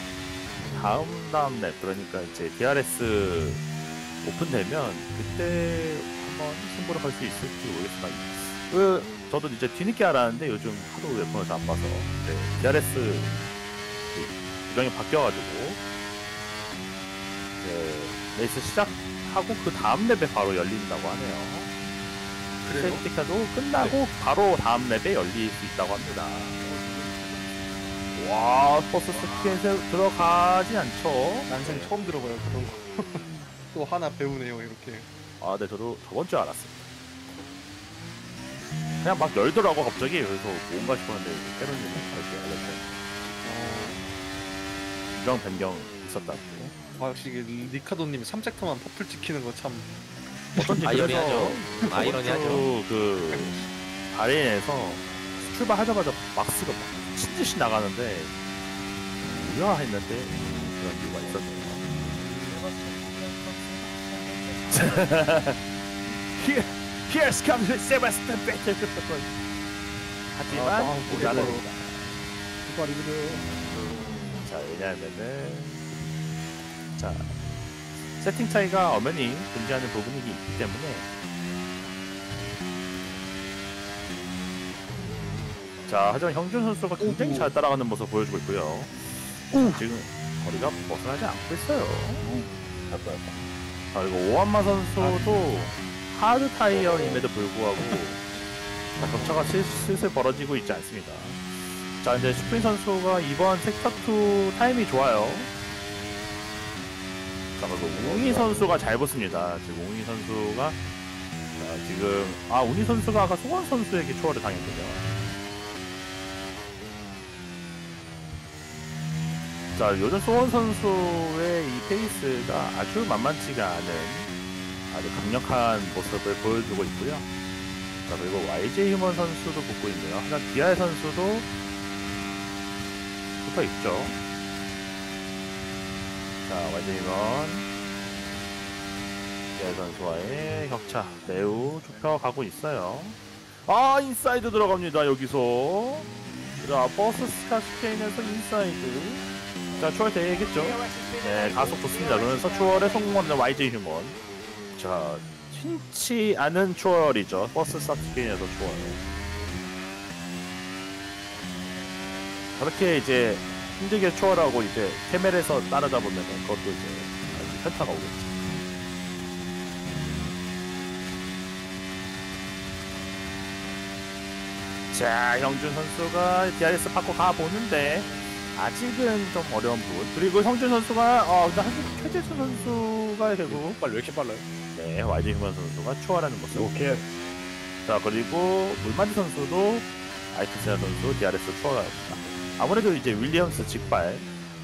다음 랩 그러니까 이제 DRS 오픈되면 그때 한번 승부를 할 수 있을지 모르겠지만 저도 이제 뒤늦게 알았는데 요즘 하도 웹폰을 안 봐서 DRS 유령이 바뀌어가지고 레이스 시작하고 그 다음 랩에 바로 열린다고 하네요. 세이프티카도 끝나고 바로 다음 랩에 열릴 수 있다고 합니다. 와 버스 스키에서 들어가진 않죠. 난생 처음 들어봐요 그런 거. 또 하나 배우네요 이렇게. 네 저도 저번 주에 알았습니다. 그냥 막 열더라고 갑자기. 그래서 뭔가 싶었는데 때로는 이렇게 알렸어요. 유령 변경 있었다고. 역시 리카도님 3섹터만 퍼플 찍히는 거 참. 어쩐지 아이러니하죠. 아이러니하죠. 그 바레인에서 출발하자마자 막스가 막 친듯이 나가는데 뭐야 했는데 그런 이유가 있었네요. Here's comes Sebastian Vettel. 하지만 모자랍니다. 자 왜냐하면은 자 세팅 차이가 엄연히 존재하는 부분이 있기 때문에 자 하지만 형준 선수가 굉장히 잘 따라가는 모습 보여주고 있고요. 지금 거리가 벗어나지 않고 있어요. 자 그리고 오한마 선수도 하드 타이어임에도 불구하고 격차가 슬슬 벌어지고 있지 않습니다. 자 이제 슈프림 선수가 이번 섹터2 타임이 좋아요. 자 그리고 웅이 선수가 잘 붙습니다. 지금 웅이 선수가 지금 웅이 선수가 아까 소원 선수에게 초월을 당했군요. 자 요즘 소원 선수의 이 페이스가 아주 만만치가 않은 아주 강력한 모습을 보여주고 있고요. 자 그리고 YJ 휴먼 선수도 붙고 있네요. 하지만 DR 선수도 붙어 있죠. 자 YJ 휴먼 DR 선수와의 격차 매우 좁혀가고 있어요. 인사이드 들어갑니다. 여기서 자 버스 스카시케인에서 인사이드 자 추월 되겠죠. 네 가속 좋습니다. 그러면서 추월에 성공하는 YJ 휴먼. 자 흔치 않은 추월이죠. 버스 스타트게임에서 추월. 그렇게 이제 힘들게 추월하고 이제 캐멜에서 따라잡으면 그것도 이제 현타가 오겠지. 자, 형준 선수가 DRS 받고 가보는데 아직은 좀 어려운 부분. 그리고 형준 선수가 근데 최재수 선수가 결국 빨리 왜 이렇게 빨라요? 네, YG 휴먼 선수가 추월하는 모습. 로켓. 자, 그리고 물만지 선수도 아이트세아 선수 DRS 추월합니다. 아무래도 이제 윌리엄스 직발.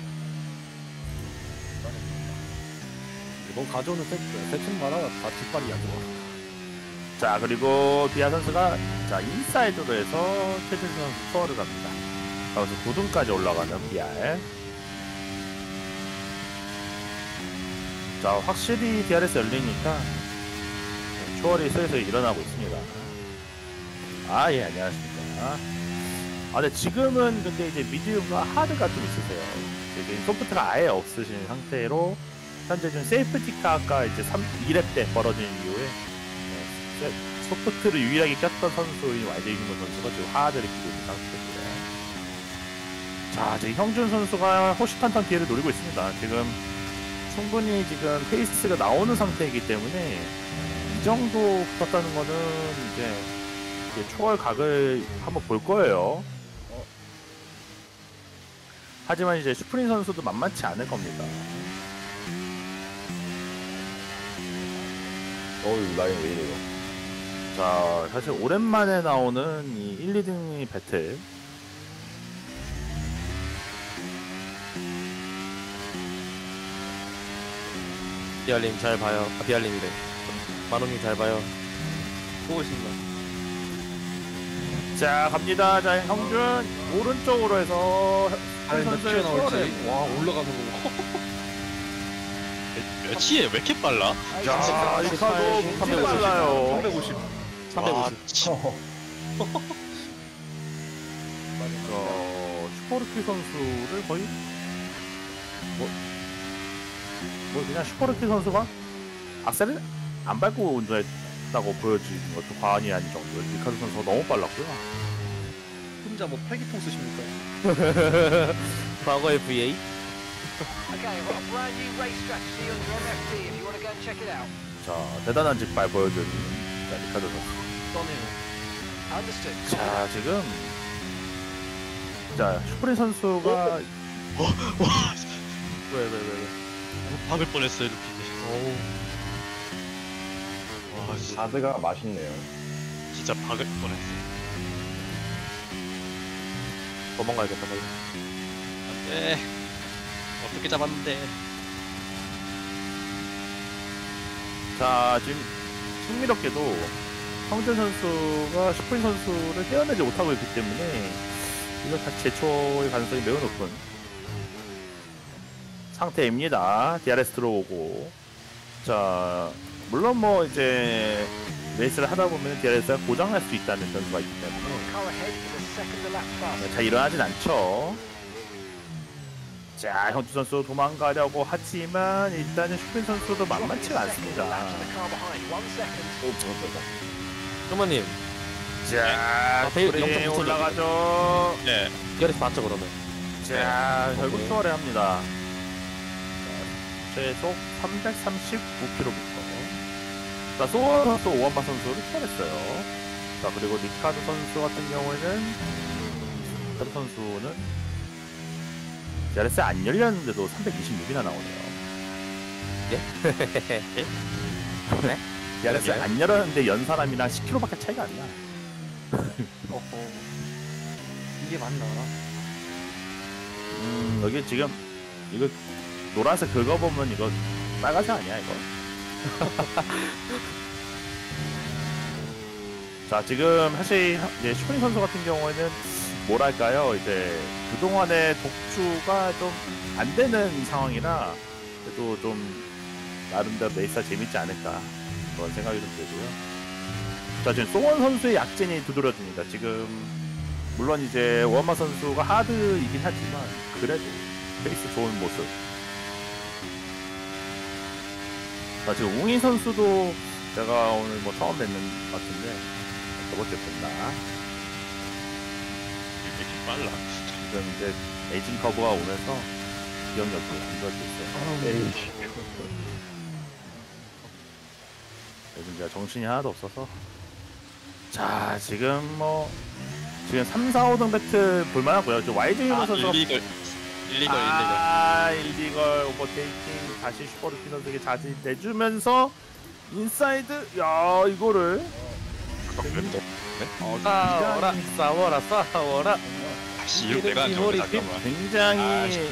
이번 가져오는 세팅마다 다 뒷발이 안 좋아. 자, 그리고 비아 선수가 자 인사이드로 해서 최진수 선수 추월을 갑니다. 그래서 9등까지 올라가는 BR. 자, 확실히 DRS 열리니까 추월이 슬슬 일어나고 있습니다. 아, 예, 안녕하십니까. 근데 지금은 근데 이제 미디움과 하드가 좀 있으세요. 지금 소프트가 아예 없으신 상태로 현재 지금 세이프티카가 이제 2렙 때 벌어진 이후에 소프트를 유일하게 꼈던 선수인 YJ 김건 선수가 지금 하드를 끼고 있는 상태입니다. 자, 지금 형준 선수가 호시탄탄 기회를 노리고 있습니다. 지금 충분히 지금 페이스가 나오는 상태이기 때문에 이 정도 붙었다는 거는 이제 초월 각을 한번 볼 거예요. 하지만 이제 슈프림 선수도 만만치 않을 겁니다. 라인 왜 이래요? 자, 사실 오랜만에 나오는 이 1, 2등의 배틀. 비알님 잘 봐요. 비알님이래. 만원님 잘 봐요. 보고 있습니다. 자, 갑니다. 자, 형준 오른쪽으로 해서 아니, 몇 선수의 킬로 나올지. 추월을. 와, 올라가는 거. 몇치에 왜 이렇게 빨라? 자, 리카도 굉장히 빨라요. 350. 350. 슈퍼루키 선수를 거의 뭐 그냥 슈퍼루키 선수가 악셀을 안 밟고 운전했다고 보여지는 것도 과언이 아닌 정도로 리카도 선수가 너무 빨랐고요. 혼자 뭐 팔기통 쓰십니까? 과거의 VA. Okay, I've got a brand new race strategy under MFT if you want to go and check it out. 자, 대단한 직발 보여준 리카도 선수. Understood. 자, 지금 자 슈프림 선수가 왜 박을 뻔했어요, 루피님. 와, 자드가 맛있네요. 진짜 박을 뻔했어. 도망가야겠다 빨리. 안돼. 어떻게 잡았는데? 자, 지금 흥미롭게도 형준 선수가 슈프림 선수를 떼어내지 못하고 있기 때문에 이거 다시 제초의 가능성이 매우 높은 상태입니다. DRS 들어오고, 자, 물론 뭐 이제 레이스를 하다 보면 DRS가 고장날 수 있다는 변수가 있기 때문에 Car ahead is a second a lap fast. 잘 일어나진 않죠. 자, 형준 선수 도망가려고 하지만 일단은 슈프림 선수도 만만치가 않습니다. Car behind, 1 second. 조마님 자, 배율 슈프림 0.9 올라가죠. 네. DRS 봤죠 그러면? 자, 결국 오케이. 추월을 합니다. 자, 최속 339km. 자, 소원 선수, 오원바 선수를 추월했어요. 자, 그리고 리카드 선수 같은 경우에는 리카드 선수는 DRS 안 열렸는데도 326이나 나오네요. 예? 네? DRS 안 열었는데 연 사람이랑 10km밖에 차이가 안 나. 어허. 이게 맞나? 여기 지금 이거 노란색 긁어보면 이거 빨간색 아니야 이거? 자, 지금 사실 이제 슈프림 선수 같은 경우에는 뭐랄까요, 이제 그동안의 독주가 좀 안 되는 상황이라 그래도 좀 나름대로 레이스가 재밌지 않을까 그런 생각이 좀 들고요. 자, 지금 송원 선수의 약진이 두드러집니다. 지금 물론 이제 원마 선수가 하드이긴 하지만 그래도 페이스 좋은 모습. 자, 지금 웅인 선수도 제가 오늘 뭐 처음 뵙는 것 같은데 저번 주에 뵀나? 왜 이렇게 빨라? 지금 이제 에이징 커브가 오면서 기억력이 안 좋아지고 있어요. 요즘 제가 정신이 하나도 없어서. 자, 지금 지금 3, 4, 5등 배틀 볼만하고요. 저 YG 유로 선수 일리걸. 일리걸 오버테이킹 다시 슈퍼루키 선수에게 자진 내주면서 인사이드. 야, 이거를 싸워라. 다시 이거 내가 안 좋은데 잠깐만. 굉장히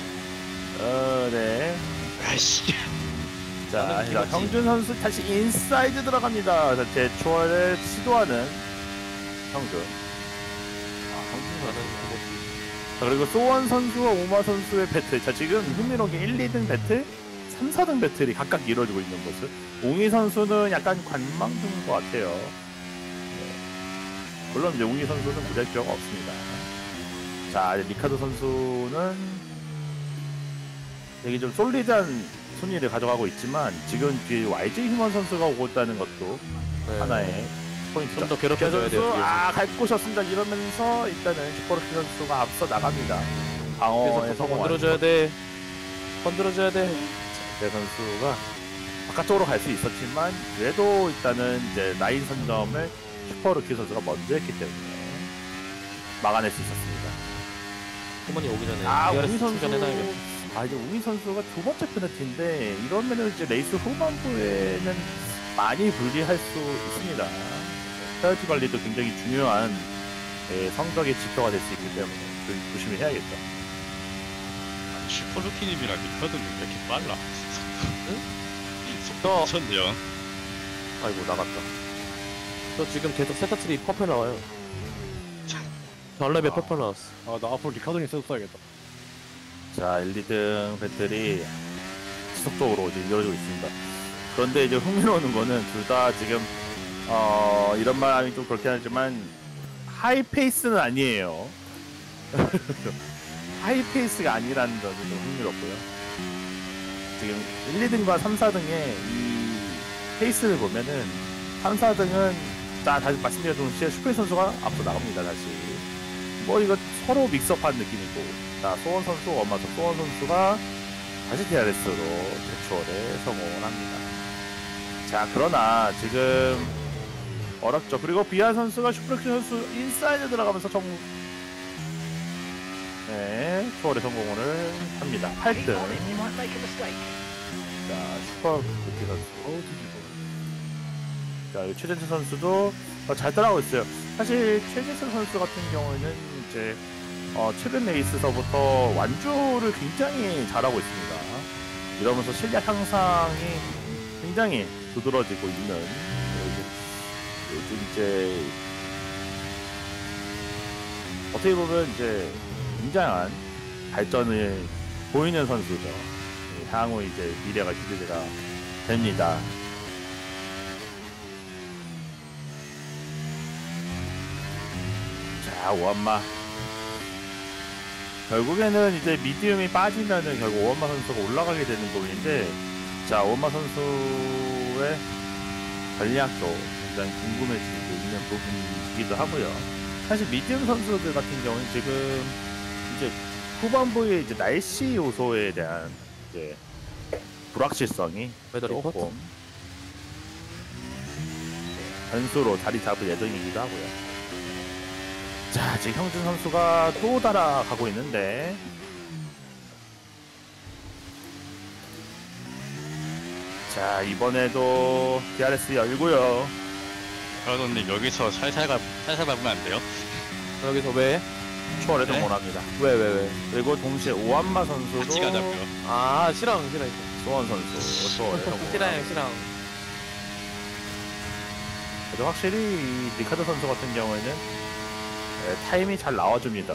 네. 아이씨. 자, 형준 선수 다시 인사이드 들어갑니다. 자, 재초월을 시도하는 형준. 형준 선수. 자, 그리고 소원 선수와 오마 선수의 배틀. 자, 지금 흥미롭게 1, 2등 배틀, 3, 4등 배틀이 각각 이루어지고 있는 모습. 웅이 선수는 약간 관망 중인 것 같아요. 네. 물론 이제 웅이 선수는 무리할 필요가 없습니다. 자, 리카드 선수는 되게 좀 솔리드한 순위를 가져가고 있지만 지금 뒤에 YG 휴먼 선수가 오고 있다는 것도 하나의 포인트죠. 좀 더 괴롭혀줘야 돼요. 갈 곳이 없습니다. 이러면서 일단은 슈퍼루키 선수가 앞서 나갑니다. 방어에 건드려줘야 돼. 제 선수가 바깥쪽으로 갈 수 있었지만 그래도 일단은 이제 라인 선점을 슈퍼루키 선수가 먼저 했기 때문에 막아낼 수 있었습니다. 후문이 오기 전에 웅이 선수 충전해놔야겠다. 이제 웅이 선수가 두 번째 페널티인데 이러면은 이제 레이스 후반부에는 많이 불리할 수 있습니다. 페널티 관리도 굉장히 중요한 성적의 지표가 될 수 있기 때문에 조심히 해야겠죠. 슈퍼루키님이랑 리카드는 왜 이렇게 빨라? 저- 미쳤네요. 아이고 나갔다. 저 지금 계속 세타트리 퍼플 나와요. 전랩에 퍼플 나왔어. 아, 나 앞으로 리카드니 써야겠다. 자, 1, 2등 배틀이 지속적으로 이제 이어지고 있습니다. 그런데 이제 흥미로운 거는 둘 다 지금 이런 말 하면 좀 그렇긴 하지만 하이 페이스는 아니에요. 하이 페이스가 아니라는 점이 좀 흥미롭고요. 지금 1, 2등과 3, 4등의 이 페이스를 보면은 3, 4등은 다시 말씀드렸던 슈퍼 선수가 앞서 나갑니다. 다시 이거 서로 믹스업한 느낌이고, 자, 소원 선수, 엄마서 소원 선수가 다시 DRS로 대추월에 성공을 합니다. 자, 그러나 지금 어렵죠. 그리고 비아 선수가 슈퍼루키 선수 인사이드 들어가면서 추월에 성공을 합니다. 8등. 자, 슈퍼루키 선수. 자, 최진수 선수도 잘 따라가고 있어요. 사실 최진수 선수 같은 경우에는 이제 최근 레이스서부터 완주를 굉장히 잘하고 있습니다. 이러면서 실력 향상이 굉장히 두드러지고 있는 요즘 이제 어떻게 보면 이제 굉장한 발전을 보이는 선수죠. 향후 이제 미래가 기대가 됩니다. 자, 오한마 결국에는 이제 미디움이 빠지면은 결국 오한마 선수가 올라가게 되는 부분인데, 자, 오한마 선수의 전략도 굉장히 궁금해지고 있는 부분이기도 하고요. 사실 미디움 선수들 같은 경우는 지금 이제 후반부에 이제 날씨 요소에 대한 이제 불확실성이 조금 변수로 자리 잡을 예정이기도 하고요. 자, 지금 형준 선수가 또 따라가고 있는데, 자, 이번에도 DRS 열고요. 현원님 여기서 살살 밟으면 안 돼요? 여기서 왜? 추월에 네? 성공합니다. 왜? 그리고 동시에 오한마 선수도 같이 가자고요. 아, 싫어. 소원 선수 추월에 성공. 싫어. 그래도 확실히 이 리카드 선수 같은 경우에는 타임이 잘 나와줍니다.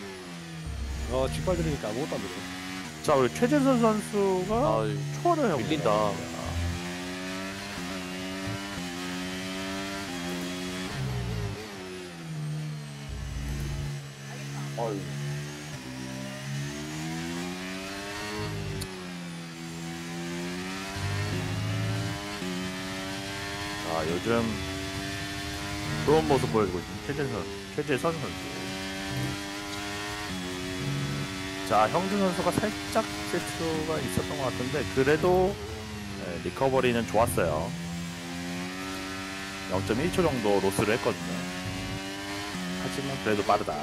뒷발 들으니까 아무것도 안 들어. 자, 우리 최재선 선수가 추월을 하고 밀린다. 어이. 자, 요즘 좋은 모습 보여주고 있는 최재선 선수. 자, 형준 선수가 살짝 실수가 있었던 것 같은데 그래도 리커버리는 좋았어요. 0.1초 정도 로스를 했거든요. 하지만 그래도 빠르다.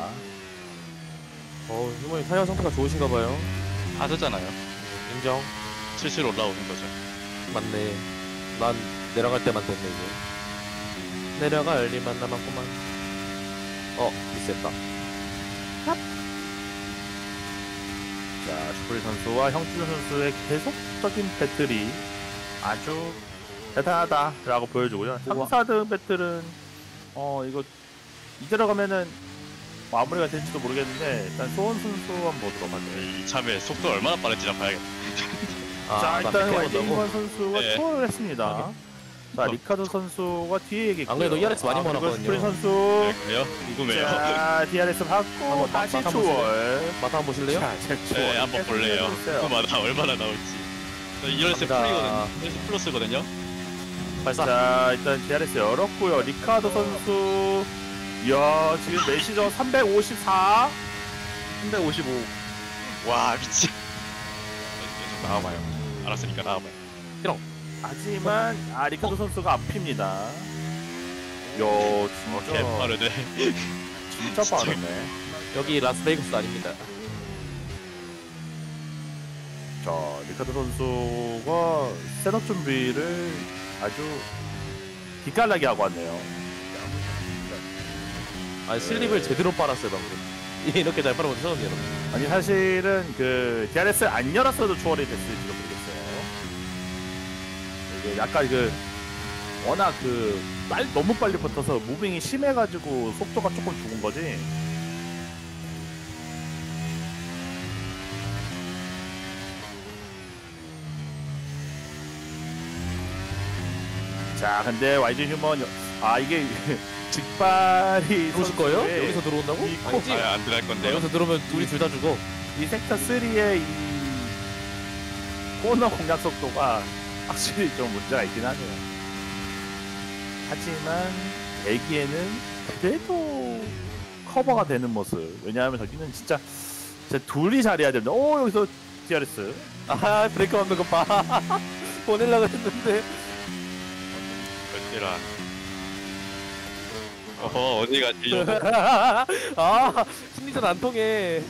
휴머님 타이어 상태가 좋으신가봐요. 하드잖아요. 인정. 슬슬 올라오는 거죠. 맞네. 난 내려갈 때만 됐네 이제. 내려갈 일만 남았구만. 미스했다. 자, 슈프리 선수와 형준 선수의 계속적인 배틀이 아주 대단하다라고 보여주고요. 3, 4등 배틀은 이거 이대로 가면은 마무리가 될지도 모르겠는데 일단 소원 선수 한번 보도록 하죠. 이참에 속도 얼마나 빠른지 좀 봐야겠다. 자, 일단 YJ 선수가 네. 투어를 했습니다. 자, 리카도 선수가 뒤에 얘기했고요. 안 그래도 ERS 많이 모았거든요. 슈프리 선수. 그래요? 궁금해요. 자, DRS 받고 다시 투월. 마타 한번 보실래요? 네, 한번 볼래요. 궁금하다. 얼마나 나올지. 이열세 풀이거든요. 이열세 플러스거든요. 발사. 자, 일단 DRS 열었고요. 리카도 선수. 이야, 지금 메시저 354. 355. 와, 미친. 나와봐요. 알았으니까 나와봐요. 하지만 리카도 선수가 앞입니다. 이야, 진짜 개빠르네. 진짜 빠르네. 여기 라스베이거스 아닙니다. 자, 리카도 선수가 셋업 준비를 아주 기깔나게 하고 왔네요. 슬립을 제대로 빨았어요 방금. 이렇게 잘 빨아본 처음이에요. 아니 사실은 그 DRS 안 열었어도 추월이 됐을지도 모르겠어요. 이게 약간 워낙 너무 빨리 붙어서 무빙이 심해가지고 속도가 조금 죽은 거지. 자, 근데 YG 휴먼 이게 직발이 들어오실 거예요? 여기서 들어온다고? 아니지. 안 들어갈 건데요. 여기서 들어오면 우리 둘 다 죽어. 이 섹터 3의 이 코너 공략 속도가 확실히 좀 문제가 있긴 하네요. 하지만 애기에는 그래도 커버가 되는 모습. 왜냐하면 저기는 진짜 둘이 잘해야 됩니다. 여기서 DRS. 브레이크 밟는 거 봐. 보내려고 했는데. 어디라. 어디 가지? 심리전 안 통해.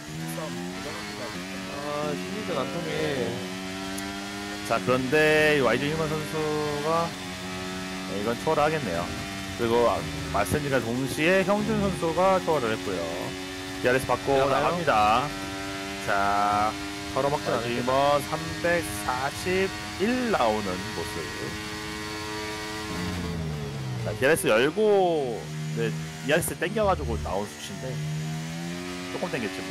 심리전 안 통해. 자, 그런데 YG 휴먼 선수가 이건 초월을 하겠네요. 그리고 말씀드린 동시에 형준 선수가 초월을 했고요. DRS 받고 나갑니다. 자, 바로 막지 YG 휴먼 341 나오는 모습. 자, DRS 열고 DRS 땡겨가지고 나온 수치인데 조금 땡겼지만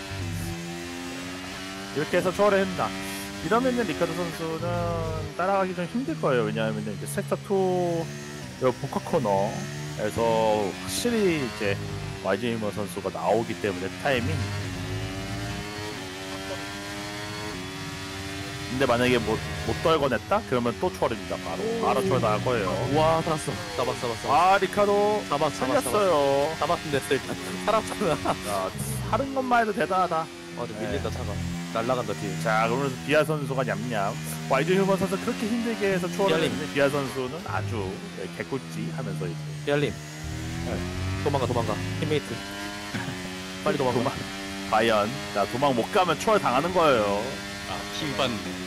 이렇게 해서 초월을 했습니다. 이러면은 리카도 선수는 따라가기 좀 힘들 거예요. 왜냐하면 이제 섹터 2 복화 코너에서 확실히 이제 YG 휴먼 선수가 나오기 때문에 타이밍. 근데 만약에 못 떨궈냈다? 그러면 또 초월입니다. 바로 초월 나갈 거예요. 와, 살았어. 잡았어. 리카도 살렸어요. 잡았는데 일단 살았잖아. 자, 사는 것만 해도 대단하다. 좀 밀린다 차가. 날라간다 뒤에. 자, 그러면서 비아 선수가 냠냠. YG 휴먼 선수 그렇게 힘들게 해서 초월을 했는데 비아 선수는 아주 개꿀찌 하면서 이제 비알림. 도망가. 팀메이트. 빨리 도망가. 과연 자, 도망 못 가면 초월 당하는 거예요. 킹받네.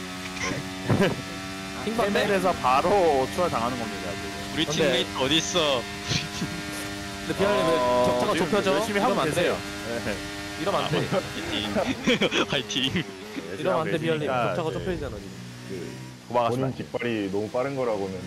킹받네에서 바로 초월 당하는 겁니다. 우리 팀메이트 어디 있어? 근데 비알림 왜 적차가 좁혀져? 열심히 하면 안 돼요. 이러면 안 돼. 화이팅. 이러면 안 돼, 비알림. 적차가 좁혀지잖아 지금. 도망가시면 본인 뒷발이 너무 빠른 거라고는.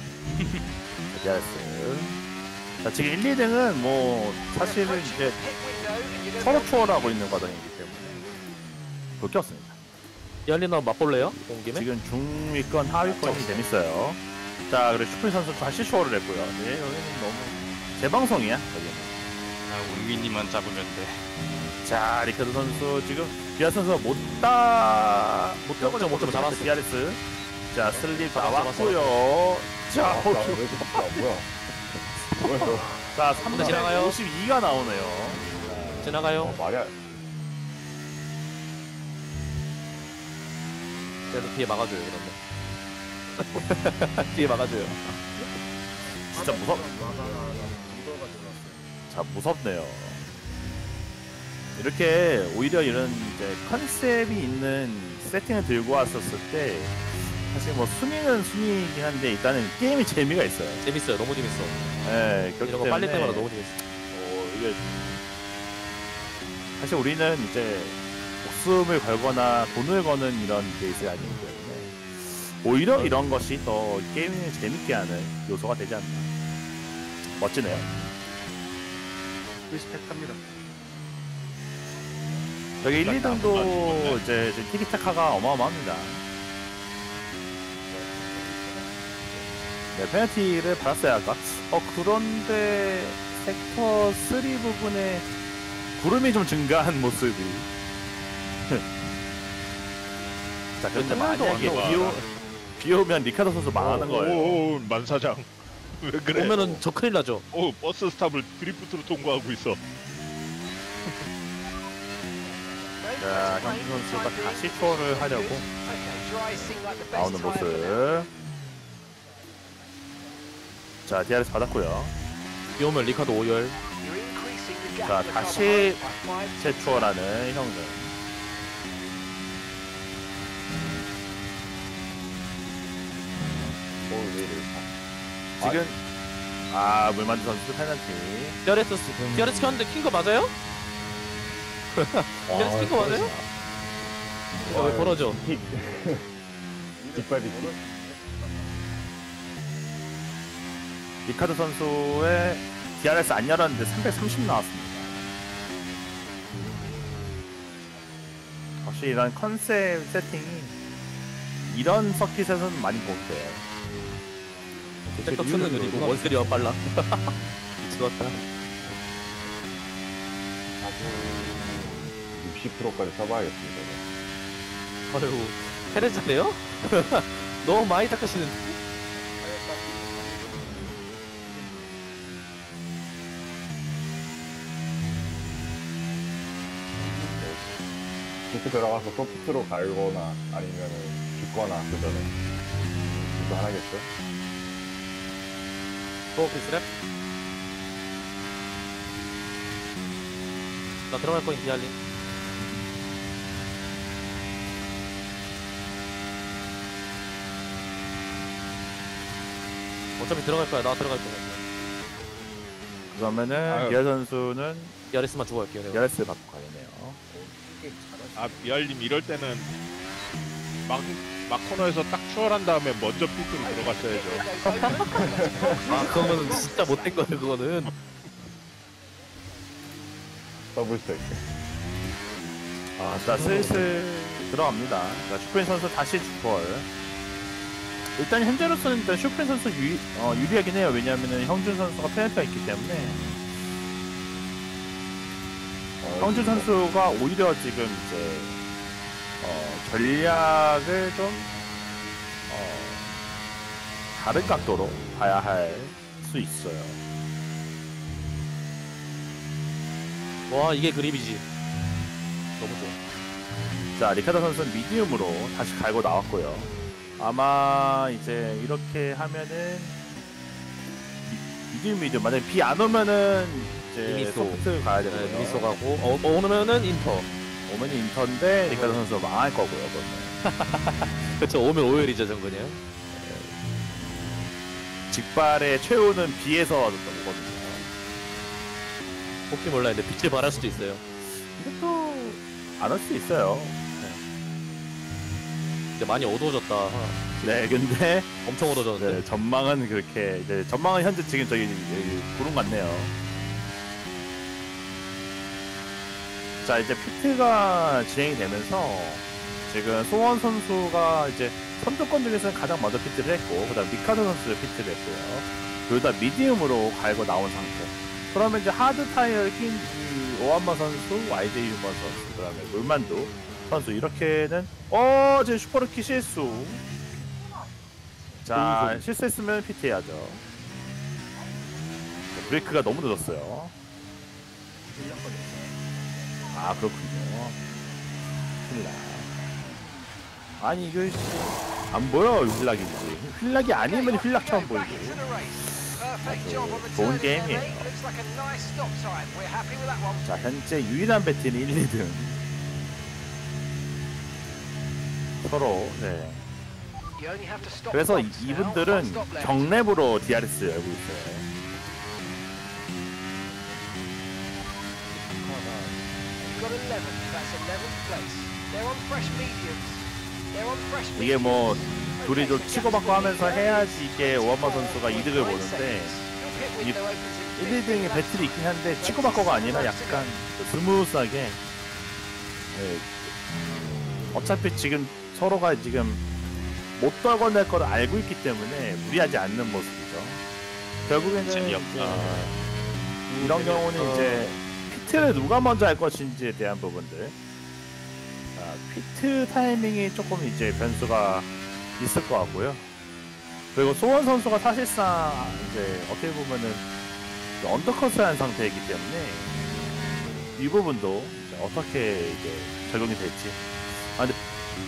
자, 지금 1, 2등은 뭐 사실은 이제 서로 초월하고 있는 과정이기 때문에 볼 게 없습니다. 비알림 맛볼래요? 온 김에? 지금 중위권, 하위권이 재밌어요. 자, 그리고 슈프리 선수 다시 초월을 했고요. 네, 여기는 너무 재방송이야. 여기는. 웅민님만 잡으면 돼. 자, 리카드 선수 지금 비아 선수가 못 잡았어. DRS. 자, 슬립 나왔고요. 자, 왜 이렇게 뭐야? 자, 지나가요. 352가 나오네요. 지나가요. 말이야. 그래서 뒤에 막아줘요 그러면. 뒤에 막아줘요. 진짜 무섭네요. 이렇게 오히려 이런 이제 컨셉이 있는 세팅을 들고 왔었을 때 사실 뭐 순위는 순위이긴 한데 일단은 게임의 재미가 있어요. 재밌어요. 너무 재밌어. 네, 그렇기 이런 거 빨릴 때마다 너무 재밌어. 이게 사실 우리는 이제 목숨을 걸거나 돈을 거는 이런 케이스가 아니기 때문에 오히려 이런 것이 더 게임을 재밌게 하는 요소가 되지 않나. 멋지네요. 리스펙합니다. 저기 1, 2등도 이제 티키타카가 어마어마합니다. 네, 페널티를 받았어야 할까? 그런데 섹터 3 부분에 구름이 좀 증가한 모습이. 자, 그런데 만약에 비 오면 리카도 선수 망하는 거예요. 오, 만사장. 왜 그래? 오면은 저 큰일 나죠. 오, 버스 스탑을 드리프트로 통과하고 있어. 자, 현준 선수가 다시 투어를 하려고 나오는 모습. 자, DRS 받았고요. 비 오면 리카도 5열. 자, 다시 재추월하는 형들. 지금 물만두 선수 페널티. DRS 켰는데 킨 거 맞아요? DRS 킨 거 맞아요? 왜 벌어져? 뒷발이 리카드 선수의 DRS 안 열었는데 330 나왔습니다. 확실히 이런 컨셉 세팅이 이런 서킷에서는 많이 보게요. 섹터 트는 느리고 원스리와 빨라. 미치겠다. 60%까지 써봐야겠습니다. 아유, 페레즈네요? 너무 많이 닦으시는데? 피트 들어가서 소프트로 갈거나 아니면은 죽거나 그 전에 이거 하나겠죠? 소피스랩? 나 들어갈 거인 비알린. 어차피 들어갈 거야. 나 들어갈 거야. 그러면은 비알 선수는 DRS만 주고 갈게요. 내가. DRS 받고 가겠네요. 비알님 이럴 때는 막 코너에서 딱 추월한 다음에 먼저 피트로 들어갔어야죠. 그거는 진짜 못된 거예요. 그거는. 더블스택. 자, 슬슬 들어갑니다. 자, 슈프린 선수 다시 주벌. 일단 현재로서는 일단 슈프린 선수 유리하긴 해요. 왜냐하면은 형준 선수가 페널티가 있기 때문에 형준 선수가 오히려 지금 이제 전략을 좀 다른 각도로 봐야 할 수 있어요. 와, 이게 그립이지. 너무 좋아. 자, 리카드 선수는 미디움으로 다시 갈고 나왔고요. 아마 이제 이렇게 하면은 미디움 만약에 비 안 오면은 이제 미미소. 소프트 가야 되거든요. 네, 미소 가고 오면은 인터. 오면 인터인데 리카드 선수 망할 거고요. 그러면 그쵸. 오면 5열이죠, 전 그냥. 직발의 최후는 비에서 오거든요. 혹시 몰라. 근데 빛을 발할 수도 있어요. 근데 또 안 올 수 있어요. 이제 많이 어두워졌다. 네, 근데 엄청 어두워졌는데. 네, 전망은 그렇게 이제 전망은 현재 지금 저기 구름 같네요. 자, 이제 피트가 진행이 되면서 지금 소원 선수가 이제 선두권 중에서는 가장 먼저 피트를 했고, 그다음 리카드 선수 피트를 했고요. 둘 다 미디움으로 갈고 나온 상태. 그러면 이제 하드 타이어를 낀 오한마 선수, YJ 유번 선수, 그다음에 물만두 선수 이렇게는 지금 슈퍼루키 실수. 자, 실수했으면 피트해야죠. 브레이크가 너무 늦었어요. 그렇군요. 큰일 나. 아니 이거 안 보여 휠락인지. 휠락이 아니면 휠락처럼 보이고. 좋은 게임이에요. 자 현재 유일한 배틀이 1, 2등. 서로 네. 그래서 이분들은 경랩으로 DRS 열고 있어요. 이게 뭐 둘이 좀 치고받고 하면서 해야지 이게 오하마 선수가 이득을 보는데 1, 2등의 배틀이 있긴 한데 치고받고가 아니라 약간 스무스하게 네. 어차피 지금 서로가 지금 못 떨궈낼 걸 알고 있기 때문에 무리하지 않는 모습이죠. 결국에는 재미없다. 이런 경우는 이제 피트를 누가 먼저 할 것인지에 대한 부분들. 자, 피트 타이밍이 조금 이제 변수가 있을 것 같고요. 그리고 소원 선수가 사실상 이제 어떻게 보면은 언더컷을 한 상태이기 때문에 이 부분도 이제 어떻게 이제 적용이 될지. 아 근데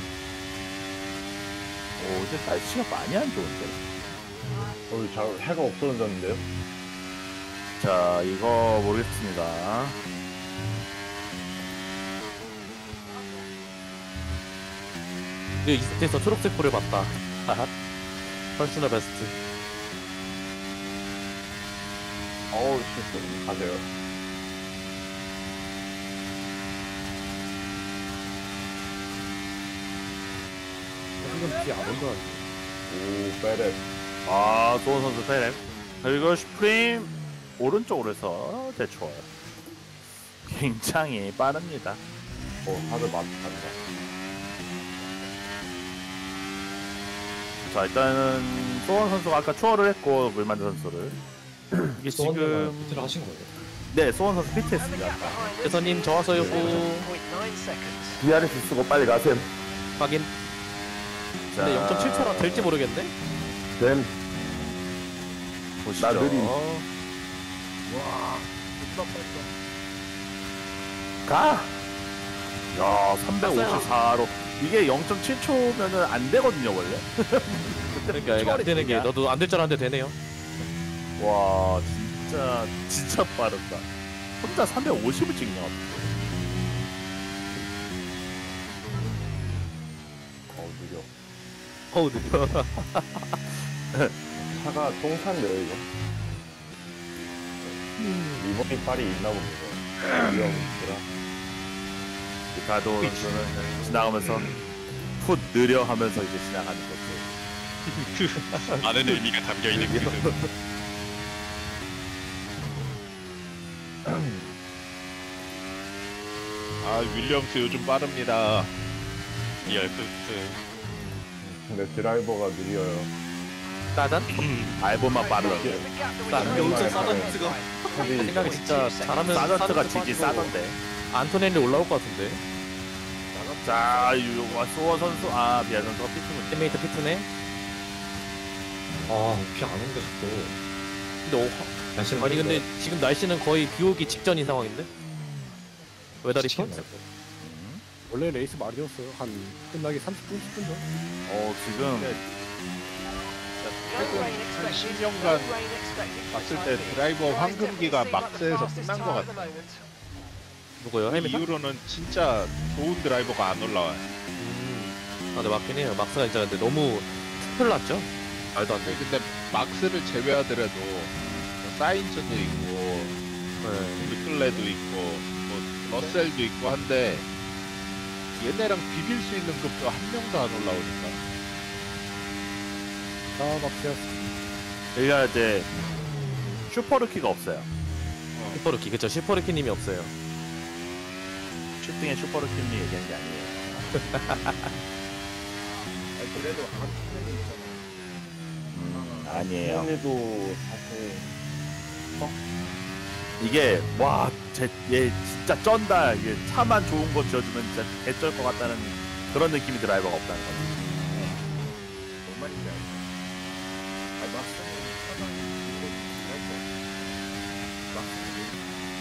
이제 날씨가 많이 안 좋은데. 해가 없어졌는데요? 자 이거 모르겠습니다. 이 상태에서 초록색 불을 봤다. 펄스나 베스트. 어우 실수. 가세요. 지금 비안 온다. 오 빼래. 아 소원 선수 페렘. 그리고 슈프림 오른쪽으로 해서 대초. 굉장히 빠릅니다. 하드 맞간다. 자 일단은 소원 선수가 아까 추월을 했고 물만두 선수를 이게 지금 비트를 하신 거예요? 네 소원 선수 피트했습니다. 아까. 대선님 저 왔어요. DRS 쓰고 빨리 가셈. 확인. 자, 근데 0.7초라 될지 모르겠네. 됨. 보시죠. 나 느림. 가. 야 354로 이게 0.7초면은 안 되거든요 원래. 그러니까 이게 안 되는 게 너도 안 될 줄 알았는데 되네요. 와 진짜 빠르다. 혼자 350을 찍냐. 느려. 어우 느려. 차가 똥산데요 이거. 리버닝 빨이 있나 봅니다. 위험이더라. 가도 선수는 지나가면서 풋 느려 하면서 이제 지나가는 거죠. 많은 의미가 담겨 있는 그 윌리엄스 요즘 빠릅니다. 리얼 크스. 근데 드라이버가 느려요. 따단? 알보만 빠르던데. 여기서 사던트가 생각이 진짜 잘하면 사던트가 지지 싸던데. 안토넬리 올라올 것 같은데. 자 소원 선수 비아 선수가 피트군. 팀메이트 피트네. 비안 온대 자꾸. 근데 아니 근데 지금 날씨는 거의 비 오기 직전인 상황인데? 웨더리 톤? 원래 레이스 말이었어요. 한 끝나기 30분 10분 전. 지금 한 10년간 봤을 때 드라이버 황금기가 막스에서 끝난 것 같아. 누구요? 그 헬미타? 이후로는 진짜 좋은 드라이버가 안 올라와요. 근데 맞긴 해요. 막스가 진짜 근데 너무 특별났죠? 말도 안 돼. 근데 막스를 제외하더라도 뭐 사인츠도 있고 리클레도 있고 뭐 러셀도 있고 한데 얘네랑 비빌 수 있는 급도 한 명도 안 올라오니까. 막스였어. 여기가 이제 슈퍼루키가 없어요. 슈퍼루키 그쵸? 슈퍼루키님이 없어요. 슈팅의 슈퍼루키님이 얘기한 게 아니에요. 그래도 아니에요. 도 사실 이게 얘 진짜 쩐다. 이게 차만 좋은 거 지어주면 진짜 개쩔 것 같다는 그런 느낌이 드라이버가 없다는 거죠. 뭔 말인지 알죠? 막상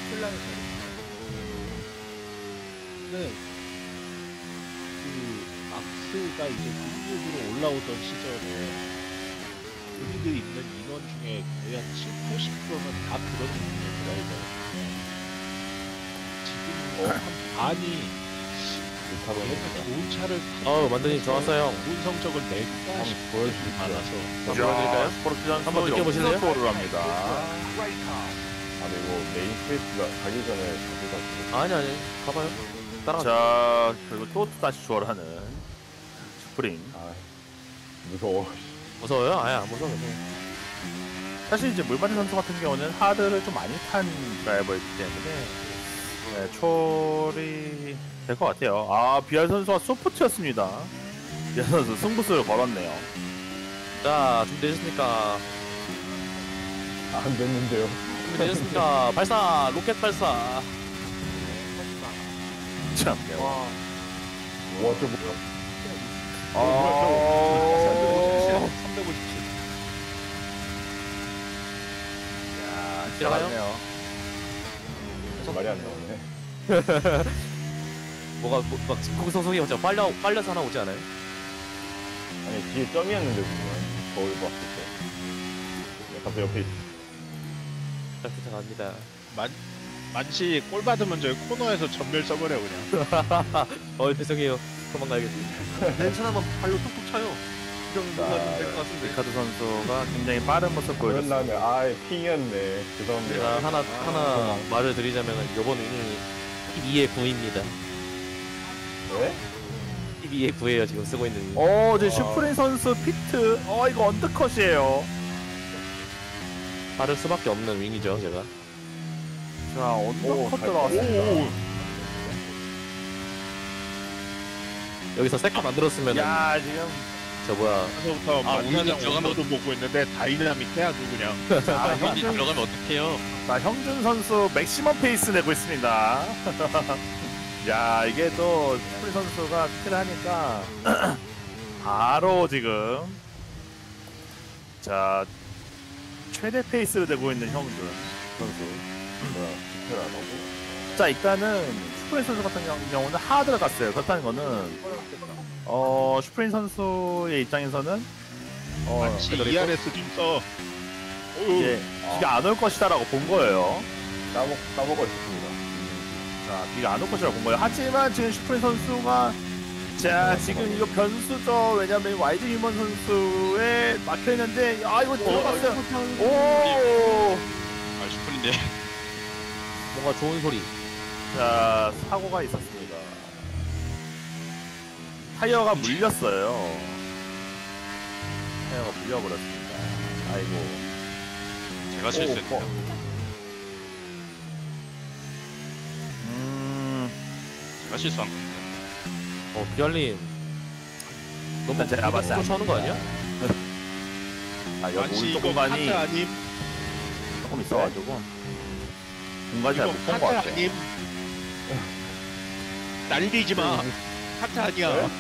플랑에서 그 막스가 이제 그룹으로 올라오던 시절에 그리드 있는 인원 중에 거의 한 70~80%는 다 그런 인원의 드라이버였어요. 지금 한 반이 얘는 좋은 차를 만드님 좋았어요. 좋은 성적을 낼까 싶은 보여주기 많아서 자, 스포츠 한번 느껴보실래요? 영수로를 합니다. 아니 뭐 메인 스페이스가 가기 전에 자기가 아니 가봐요. 따라가. 자, 그리고 또 다시 주얼하는 스프링. 아 무서워. 무서워요? 아예 안 무서워. 사실 이제 물바디 선수 같은 경우는 하드를 좀 많이 탄 드라이버이기 때문에 네, 초월이 될 것 같아요. 아, 비알 선수가 소프트였습니다. 비알 선수 승부수를 걸었네요. 자, 준비되셨습니까? 안 됐는데요. 준비되셨습니까? 발사! 로켓 발사! 참. 와. 와, 저 뭐야? 아, 357. 야, 지나가요? 말이 안 나오네. 막 직공성성이 혼자 빨려서 하나 오지 않아요? 아니 뒤에 점이었는데 보면 거울 봤을 때. 갑자기 옆에 있어. 딱 도착합니다. 만시 골 받으면 저희 코너에서 전멸 써버려 그냥. 죄송해요. 도망가야겠습니다. 렌션 한번 발로 톡톡 차요. 이정 놀라면 될 것 같은데. 리카드 선수가 굉장히 빠른 모습 그런 보여줬습니다. 다음에 아예 핑이었네. 죄송합니다. 제가 하나 말을 드리자면 이번 운이 12의 9입니다. 왜? 12의 9예요 지금 쓰고 있는. 이제 슈프린 선수 피트. 이거 언더컷이에요. 바를 수밖에 없는 윙이죠 제가. 자, 언더컷 오, 들어왔습니다. 여기서 세컨 만들었으면 야, 지금 저 뭐야 그래서부터 운이 만사장 들어가면 온도도 보고 있는데 다이나믹해 아주 그냥. 자, 형이 들어가면 어떡해요? 자, 형준 선수 맥시멈 페이스 내고 있습니다. 야, 이게 또 슈프린 선수가 피트를 하니까 바로 지금 자, 최대 페이스를 내고 있는 형준 선수. 뭐야? 디테일 안 하고. 자, 일단은 슈프린 선수 같은 경우는 하드를 갔어요. 그렇다는 거는 슈프린 선수의 입장에서는 만시 ERS 좀 써. 이제 비가 안 올 것이다라고 본 거예요. 까먹어 있습니다. 자, 비가 안 올 것이라고 본 거예요. 하지만 지금 슈프린 선수가 자, 지금 이거 변수죠. 왜냐면 YG 휴먼 선수에 막혀 있는데 이거 들어갔어요. 오! 아, 슈플인데. 뭔가 좋은 소리. 자, 사고가 있었습니다. 타이어가 물렸어요. 타이어가 물려버렸습니다. 아이고. 제가 실수했네요. 제가 실수한 건데. 비알님 너무 일단 제가 봤을 때 하는 거 아니야? 여기 만시 오른쪽 이거 공간이 카트 아님? 조금 있어가지고 공간이 잘 이거 못 본 것 카트 같아요. 아님? 날리지 마. 카트 아니야. 아,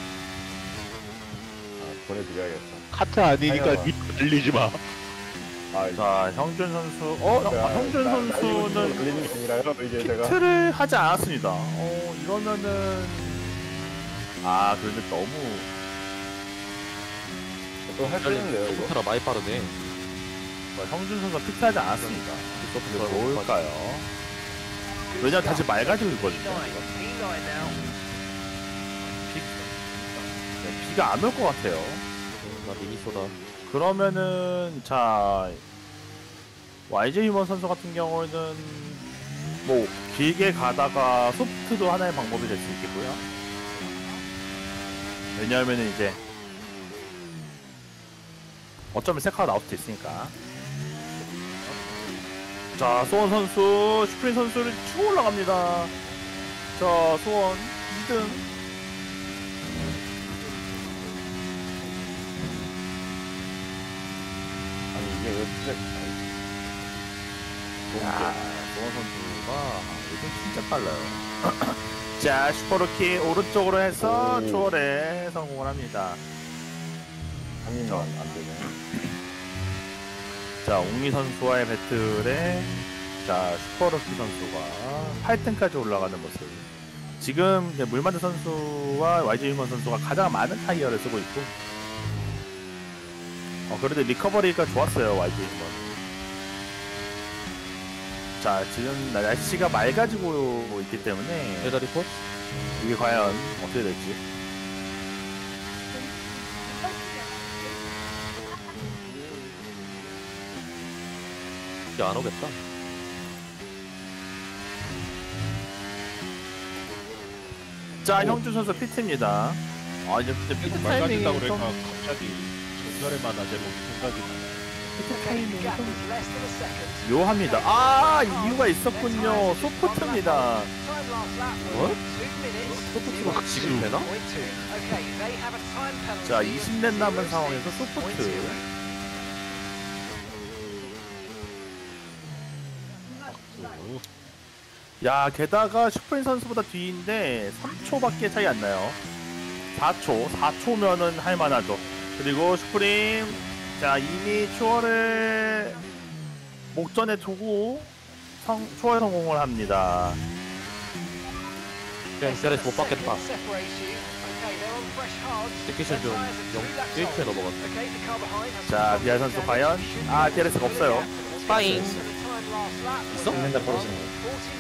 보내드려야겠다. 카트 아니니까 아니야. 니 날리지 마. 아, 자, 형준 선수. 형준 선수는 걸리는 게 아니라요. 이제 제가 피트를 하지 않았습니다. 이러면은 그런데 너무 또할 수 있는데요, 이거. 소프트라 많이 빠르네. 형준 선수가 피트하지 않았습니다. 이거 뭘까요? 왜냐면 다시 맑아지고 있거든요. 비가 안 올 것 같아요. 나 미니소다. 그러면은 자, YJ 휴먼 선수 같은 경우는 뭐 길게 가다가 소프트도 하나의 방법이 될 수 있겠고요. 왜냐하면은 이제 어쩌면 세카가 나올 수도 있으니까. 자, 소원 선수, 슈프린 선수를 치고 올라갑니다. 자, 소원 2등. 아니 이게 왜 진짜 소원 선수가 요즘 진짜 빨라요. 자, 슈퍼루키 오른쪽으로 해서 초월에 성공을 합니다. 3인만 안 되네. 자, 옹미 선수와의 배틀에 자, 슈퍼루키 선수가 8등까지 올라가는 모습. 지금 이제 물만드 선수와 YG 유니콘 선수가 가장 많은 타이어를 쓰고 있고, 그래도 리커버리가 좋았어요 YG 유니콘. 자, 지금 날씨가 맑아지고 있기 때문에 웨더 리포트? 이게 과연 어떻게 될지. 이제 안 오겠다. 자, 형준 선수 피트입니다. 이제 피트 타이밍이 맑아진다고 좀 그러니까 갑자기 전설의 만화제 보기 생각이 나네. 피트 타이밍이 좀 묘합니다. 이유가 있었군요. 소프트입니다. 뭐? 소프트가 지금 되나? 자, 20렙 남은 상황에서 소프트. 야, 게다가 슈프림 선수보다 뒤인데 3초밖에 차이 안 나요. 4초면은 할만하죠. 그리고 슈프림, 자, 이미 추월을 목전에 두고 추월 성공을 합니다. 그냥 기다려서 못 받겠다. 디케이션 좀 1초에 넘어갔다. 자, 비알 선수 과연? DRS가 없어요. 빠잉. 있어? 맨날 벌어지는 거.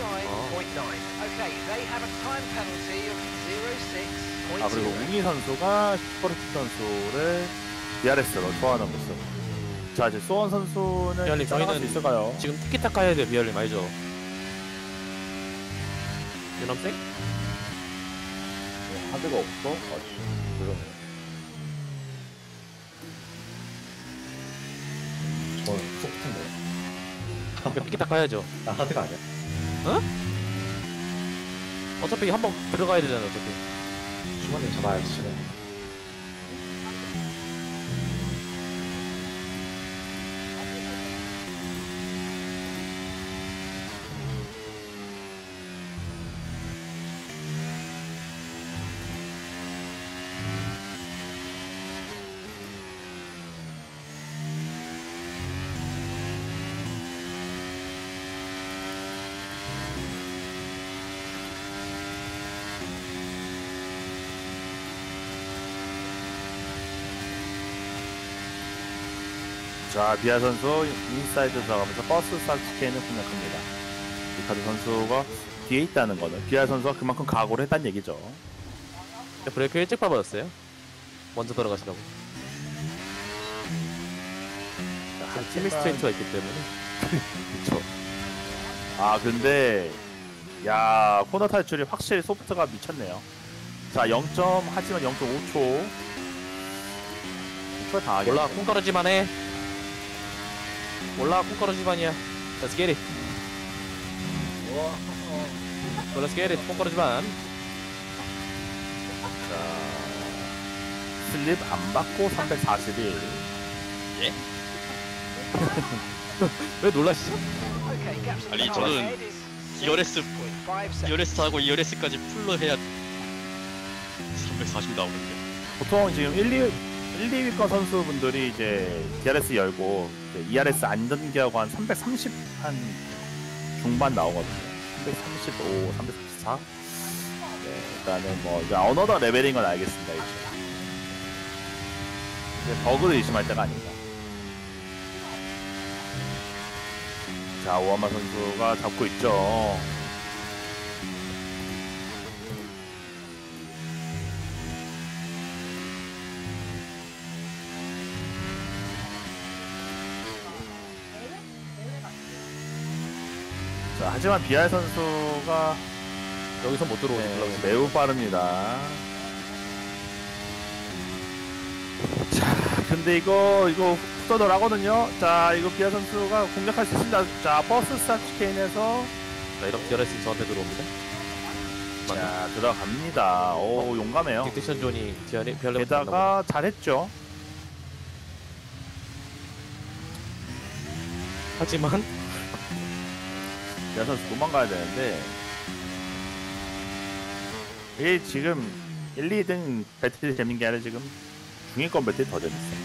그리고 웅이 선수가 슈퍼루키 선수를 DRS로 소환한 모습. 자, 이제 소원 선수는 비알님, 따라갈 수 저희는 있을까요? 지금 티키타카 해야 돼, 비알님 알죠? 유남생? 하드가 없어? 그러네. 저는 소프트인데. 그러니까 티키타카 해야죠. 나 하드가 아니야. 어차피 한번 들어가야 되잖아, 어차피. 주머니 잡아야지, 지금. 자, 비아 선수 인사이드 들어가면서 버스 스타트케인을 공략합니다. 리카드 선수가 뒤에 있다는 거는 비아 선수가 그만큼 각오를 했다는 얘기죠. 브레이크 일찍 밟아줬어요. 먼저 들어가시라고. 팀이 스트레이트가 있기 때문에. 그쵸. 근데 야, 코너 탈출이 확실히 소프트가 미쳤네요. 자, 하지만 0.5초 당하겠네. 몰라, 콩가루지만 해. 몰라, 콩가루지만이야. Let's get it. Let's get it. 콩가루지만. 자, 슬립 안 받고 341. 예? 왜 놀라시죠? 아니, 저는 DRS 하고 ERS까지 풀로 해야 340 나오는데. 보통 지금 1, 2위권 선수분들이 이제 DRS 열고 이제 ERS 안전기하고 한 330 한 중반 나오거든요. 335, 334. 네, 일단은 뭐 이제 어너더 레벨인 건 알겠습니다. 이제 버그를 의심할 때가 아닌가. 자, 오하마 선수가 잡고 있죠. 자, 하지만 비알 선수가 여기서 못 들어오는 매우 빠릅니다. 자, 근데 이거 후더덜 하거든요. 자, 이거 비알 선수가 공략할 수 있습니다. 자, 버스 스타트케인에서 자, 이런 DRS 저한테 들어옵니다. 자, 들어갑니다. 오, 용감해요. 딕테이션 존이 비알님 게다가 잘했죠. 하지만 비알 선수 도망가야 되는데 이게 지금 1, 2등 배틀이 재밌는 게 아니라 지금 중위권 배틀이 더 재밌어요.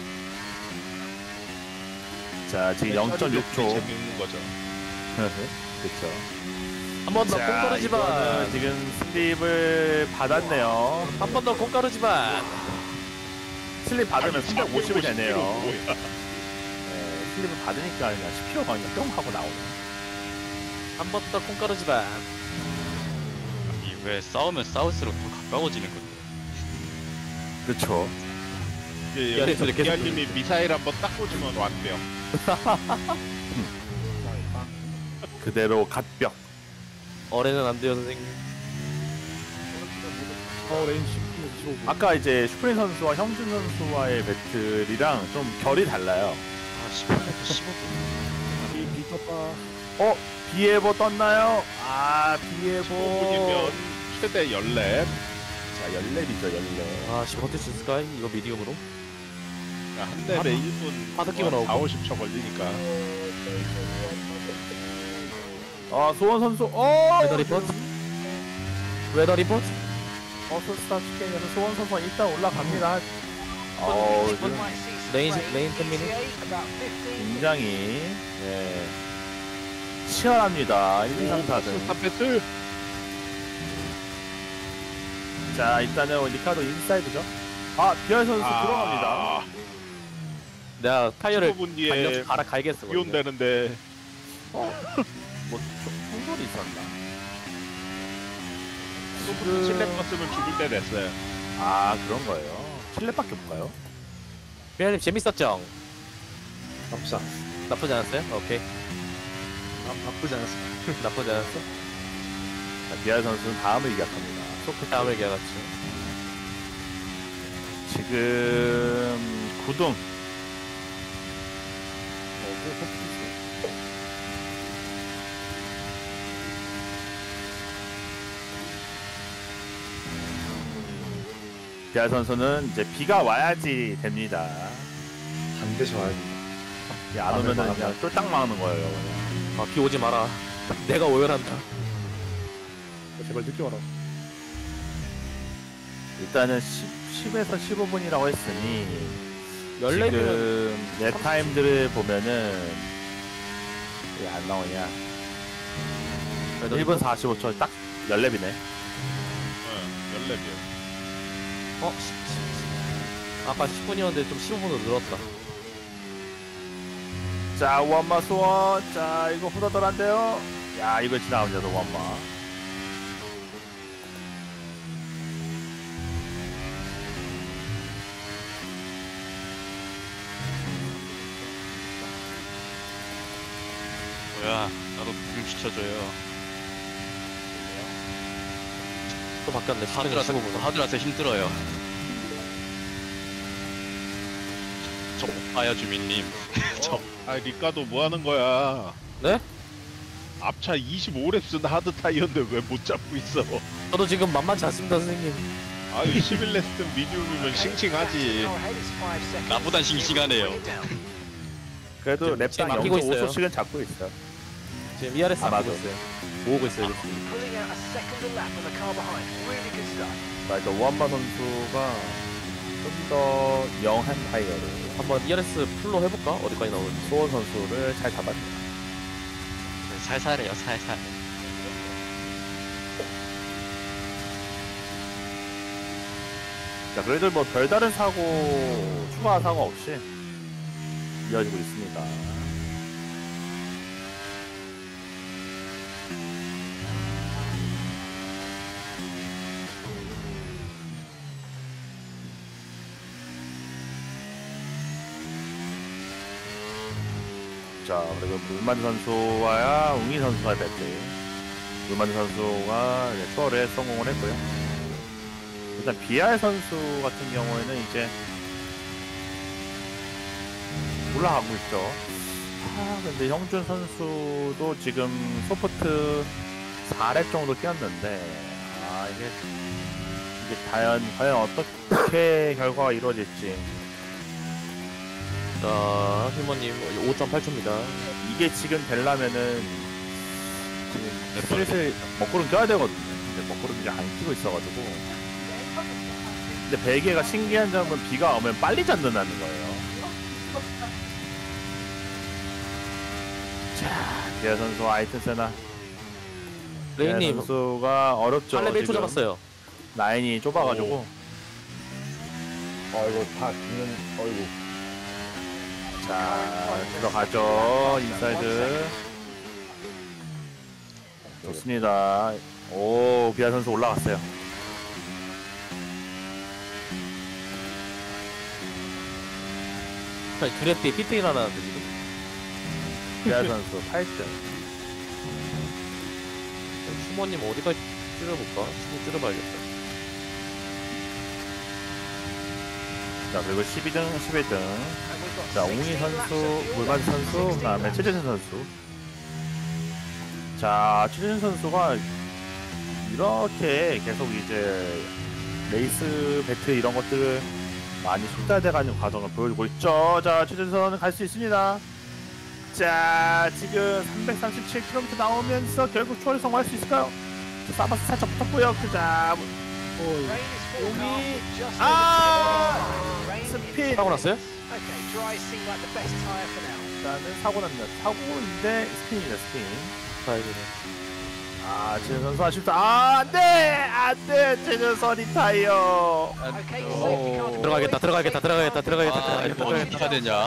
자, 지금 0.6초. 재밌는 거죠. 그렇죠. 한 번 더 콩가루지만. 이거는 지금 슬립을 받았네요. 한 번 더 콩가루지만. 슬립 받으면 350이 되네요. 뭐야. 네, 슬립을 받으니까 그냥 10kg가 그냥 뿅 하고 나오네. 한 번 더 콩가루지만. 왜 싸우면 싸울수록 더 가까워지는 건데. 그렇죠. 미아리에서 이렇게 미아님이 미사일 한번 딱 꽂으면 완벽. 그대로 갓벽. 어뢰는 안 돼요 선생님. 파워레인지 15분. 아까 이제 슈프림 선수와 형준 선수와의 배틀이랑 좀 결이 달라요. 아 18레벨 15분. 이 미쳤다. 어? 비에보 떴나요? 아 비에보 15분이면 최대 10렙. 자 10렙이죠 10렙. 아, 버틸 수 있을까? 이거 미디움으로? 한 렙에 1분 하드 끼고 나오고. 4, 50초 걸리니까. 아 소원 선수 웨더 리포트? 웨더 리포트? 버스스타 치킨에서 소원 선수가 일단 올라갑니다. 지금 레인 10미니? 굉장히 네, 치열합니다. 1, 2, 3, 4등. 탑 배틀. 자 일단은 리카도 인사이드죠. 아 비알 선수 들어갑니다. 내가 타이어를 15분 뒤에 갈아 갈겠어. 비온다는데. 뭐 총소리 있었나? 소프트 7렙 갔으면 죽을 때 됐어요. 아 그런 거예요. 7렙밖에 못 가요? 미아님 재밌었죠? 나쁘지 않아. 나쁘지 않았어요? 오케이. 나쁘지 않았어. 나쁘지 않았어? 자, 비알 선수는 다음을 이각합니다. 소프 다음을 계약했죠. 지금 9등. 비알 선수는 이제 비가 와야지 됩니다. 반드시 와야 된다. 안 오면은 그냥 쫄딱 망하는 거예요. 그냥. 아, 비 오지 마라. 내가 오열한다. 제발 늦게 와라. 일단은 10에서 15분이라고 했으니 14분은 지금 내 타임들을 보면은 왜 안 나오냐? 1분 45초 딱 14렙이네. 10렙이요. 어? 아까 10분이었는데 좀 15분으로 늘었다. 자 원마 소원. 자 이거 후다덜한데요. 야 이거 지나갑니다 원마. 뭐야 나도 구경 시켜줘요. 또 바뀌었네. 10분에서 하드라서 15분. 하드라서 힘들어요. 저 못 봐요 주민님. 저 아 리카도 뭐 하는 거야? 네? 앞차 25렙 쓴 하드 타이어인데 왜 못 잡고 있어? 저도 지금 만만치 않습니다 선생님. 아유 11렙 쓴 미디움이면 싱싱하지. 나보단 싱싱하네요. 그래도 랩당 지금 아끼고 있어요. 0.5초씩은 잡고 있어. 지금 ERS 아, 안 맞아. 보고 있어요. 모으고 있어요. 이렇게. Pulling out a second lap on the car behind. Really good stuff. 자 일단 원마 선수가 좀 더 영한 타이어로 한번 ERS 풀로 해볼까? 어디까지 나오는지. 소원 선수를 잘 잡았네요. 살살해요 살살. 자 그래도 뭐 별다른 사고 추가 사고 없이 이어지고 있습니다. 자 그리고 물만 선수와 웅이 선수가 됐지. 물만 선수가 이제 투어를 성공을 했고요. 일단 BR 선수 같은 경우에는 이제 올라가고 있죠. 아 근데 형준 선수도 지금 소프트 4렙 정도 뛰었는데 아 이게 과연 어떻게 결과가 이루어질지. 자, 휴머님 5.8초입니다. 이게 지금 되려면은 지금 슬슬 먹구름 껴야 되거든요. 근데 먹구름 이제 안 끼고 있어가지고. 근데 베개가 신기한 점은 비가 오면 빨리 젖는다는 거예요. 자, 기아 선수 아이튼 세나 레이님 선수가 어렵죠. 빨래 1초 지금. 잡았어요. 라인이 좁아가지고. 이거 다 죽는, 어이구. 자, 들어가죠. 인사이드. 좋습니다. 오, 비아 선수 올라갔어요. 드랩 뒤에 피트 일어나는데 지금. 비아 선수 8등. 슈머님 어디까지 줄여볼까? 슈머 줄여봐야겠다. 자, 그리고 12등, 11등. 자, 옹희 선수, 물바지 선수, 그 다음에 최재선 선수. 자, 최재선 선수가 이렇게 계속 이제 레이스 배틀 이런 것들을 많이 숙달돼가는 과정을 보여주고 있죠. 자, 최재선 갈 수 있습니다. 자, 지금 337km 나오면서 결국 초월 성공할 수 있을까요? 사바스 살짝 붙었고요. 자, 옹희, 스핀. 사고 났어요? 일단은 사고 납니다. 사고인데 스핀이다, 스핀. 다행이네. 아, 최재 선수 아쉽다. 안 돼! 안 돼! 최재 선이 타이어. 들어가겠다. 이거 어디가 되냐?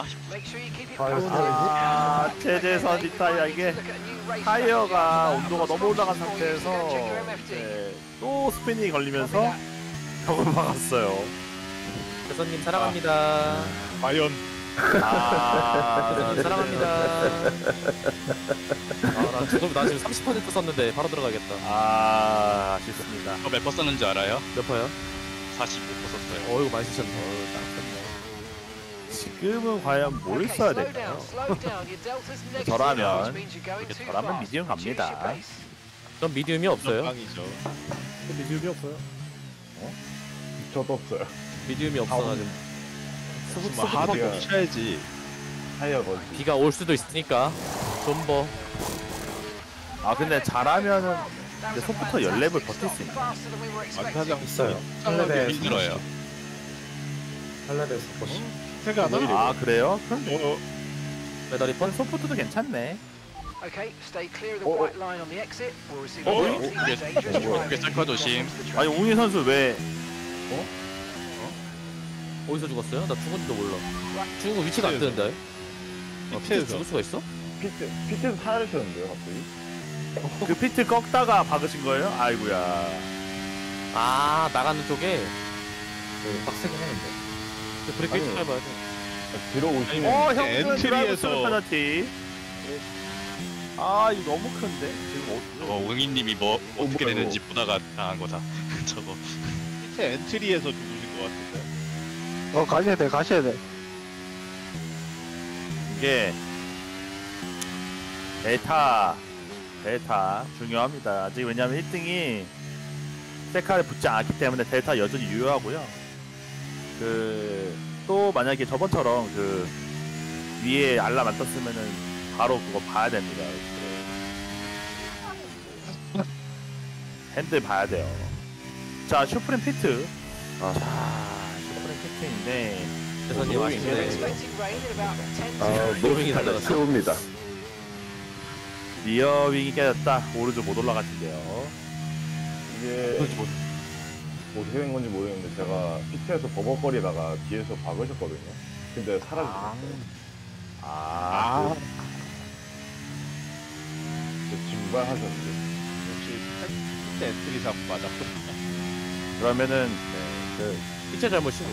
아, 최재 선이 타이어. 이게 타이어가 온도가 너무 올라간 상태에서 또 스핀이 걸리면서 벽을 막았어요. 대선님 사랑합니다. 과연 대선님 사랑합니다. 나 지금 30% 썼는데 바로 들어가겠다. 아, 아쉽습니다. 몇퍼 썼는지 알아요? 몇 퍼요? 45% 썼어요. 이거 많이 쓰셨네. 지금은 과연 뭘 써야 될까요? 저라면 미디움 갑니다. 전 미디움이 없어요. 빵이죠. 미디움이 없어요. 저도 없어요. 미디움이 없어가지고. 하드 쳐야지. 타이어거지. 비가 올 수도 있으니까 존버. 아, 근데 잘하면은 이제 속부터 14을 버틸 수 있나? 안타장 있어요. 좀 힘들어요. 8레벨 서포시. 생각 안 하는 아, 그래요? 메달이 펀. 소프트도 괜찮네. 이게 짤까 조심. 아니, 웅이 선수 왜? 어디서 죽었어요? 나 죽은지도 몰라. 죽은 거 위치가 안 뜨는데? 피트에서 죽을 수가 있어? 피트에서 타이어를 쳤는데요, 갑자기? 그 피트 꺾다가 박으신 거예요? 아이고야. 아, 나가는 쪽에 빡세긴 했는데. 브레이크 일찍 밟아야 돼. 들어오시면. 형은 드라이브 엔트리에서 페널티. 아, 이거 너무 큰데? 지금 웅이님이 뭐 어떻게 뭐야, 되는지 보다가 당한 거다. 저거. 밑에 엔트리에서 죽으신 것 같은데. 가셔야 돼. 이게 데이터 중요합니다. 아직 왜냐면 1등이 세카를 붙지 않았기 때문에 데이터 여전히 유효하고요. 또 만약에 저번처럼 위에 알람 안 떴으면은 바로 그거 봐야 됩니다. 핸들 봐야 돼요. 자, 슈프림 피트. 슈프림 피트인데 대선님 아쉽네. 노밍이 달라갔어. 세웁니다. 리어윙이 깨졌다. 오른쪽 못 올라갔는데요. 이게 어떻게 된 건지 모르겠는데 제가 피트에서 버벅거리다가 뒤에서 박으셨거든요. 근데 사라지셨어요. 증발하셨는데. 역시 피트 엔트리 사고 맞았거든요. 그러면은 피체 잘못이고.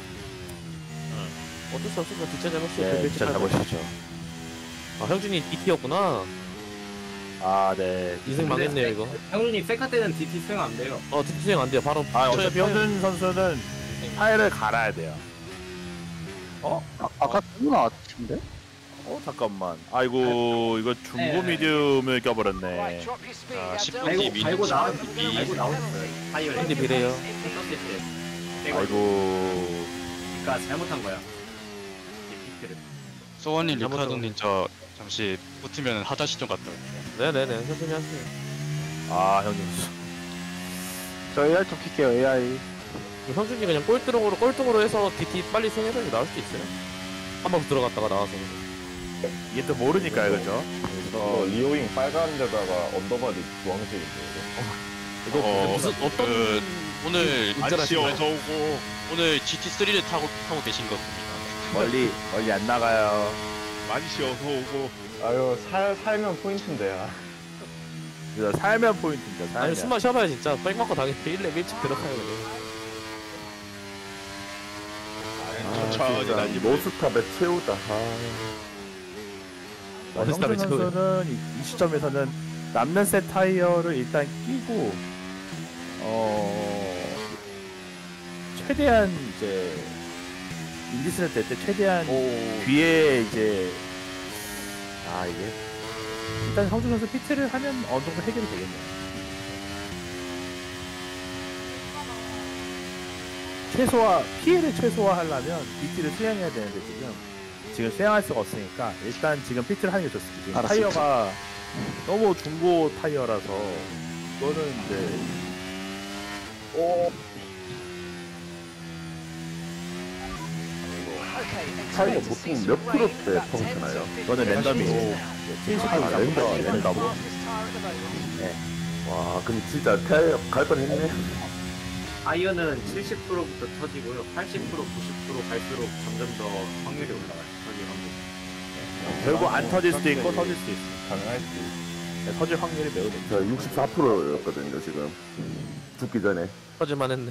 어쩔 수 없으니까 피체 잘못이야. 네, 진짜 잘못이죠. 아, 형준이 DT였구나. 아, 네. 인생 망했네요 이거. 형님 세카 때는 DT 수행 안 돼요. DT 수행 안 돼요. 바로 어차피 형준 선수는 타일을 갈아야 돼요. 아까 그거 나왔는데? 잠깐만. 아이고, 이거 중고 미디움을 껴버렸네. 자, 10분 뒤 미니 알고 나오셨어요. 타이어. 근데 비례요. 아이고. 그러니까 잘못한 거야. 소원님, 잘못하고. 리카도님 저 잠시 붙으면 하자시 좀 갔다 올게요. 네네네. 천천히 하세요. 아, 형준. 저 AI 좀 킬게요, AI. 형준이 그냥 꼴등으로 해서 DT 빨리 수행해서 나올 수도 있어요. 한 번 들어갔다가 나와서. 이게 또 모르니까요, 그죠? 리오잉 빨간 데다가 언더바디 주황색인데. 이거 무슨 어떤 오늘 운전하시는 안씨 어서 오고 오늘 GT3를 타고 계신 겁니다. 멀리 안 나가요. 만씨 어서 오고. 아유, 살면 포인트인데. 아. 그래서 살면 포인트입니다. 살면. 아니 숨만 쉬어봐야 진짜 백 맞고 당연히 1렙 일찍 들어가요 그냥. 천천히 달리고. 노스탑에 채우다. 황준 선수는 이 시점에서는 남는 셋 타이어를 일단 끼고 최대한 이제 인디스를 뗄 때 최대한 뒤에 이제 이게 일단 황준 선수 피트를 하면 어느 정도 해결이 되겠네요. 피해를 최소화하려면 DT를 수행해야 되는데 지금 수행할 수가 없으니까 일단 지금 피트를 하는 게 좋습니다. 지금 타이어가 너무 중고 타이어라서 이거는 이제 타이어 보통 몇 프로대 평타나요? 이거는 랜덤이에요. 70% 랜덤. 네. 와, 그럼 진짜 타이어 갈 뻔했네. 타이어는 70%부터 터지고요. 80%, 90% 갈수록 점점 더 확률이 올라가요. 터질 확률. 결국 안 터질 수도 있고 터질 수도 있어요. 가능할 수 있어. 터질 확률이 매우 높아요. 저 64%였거든요 지금 죽기 전에. 터질만 했네.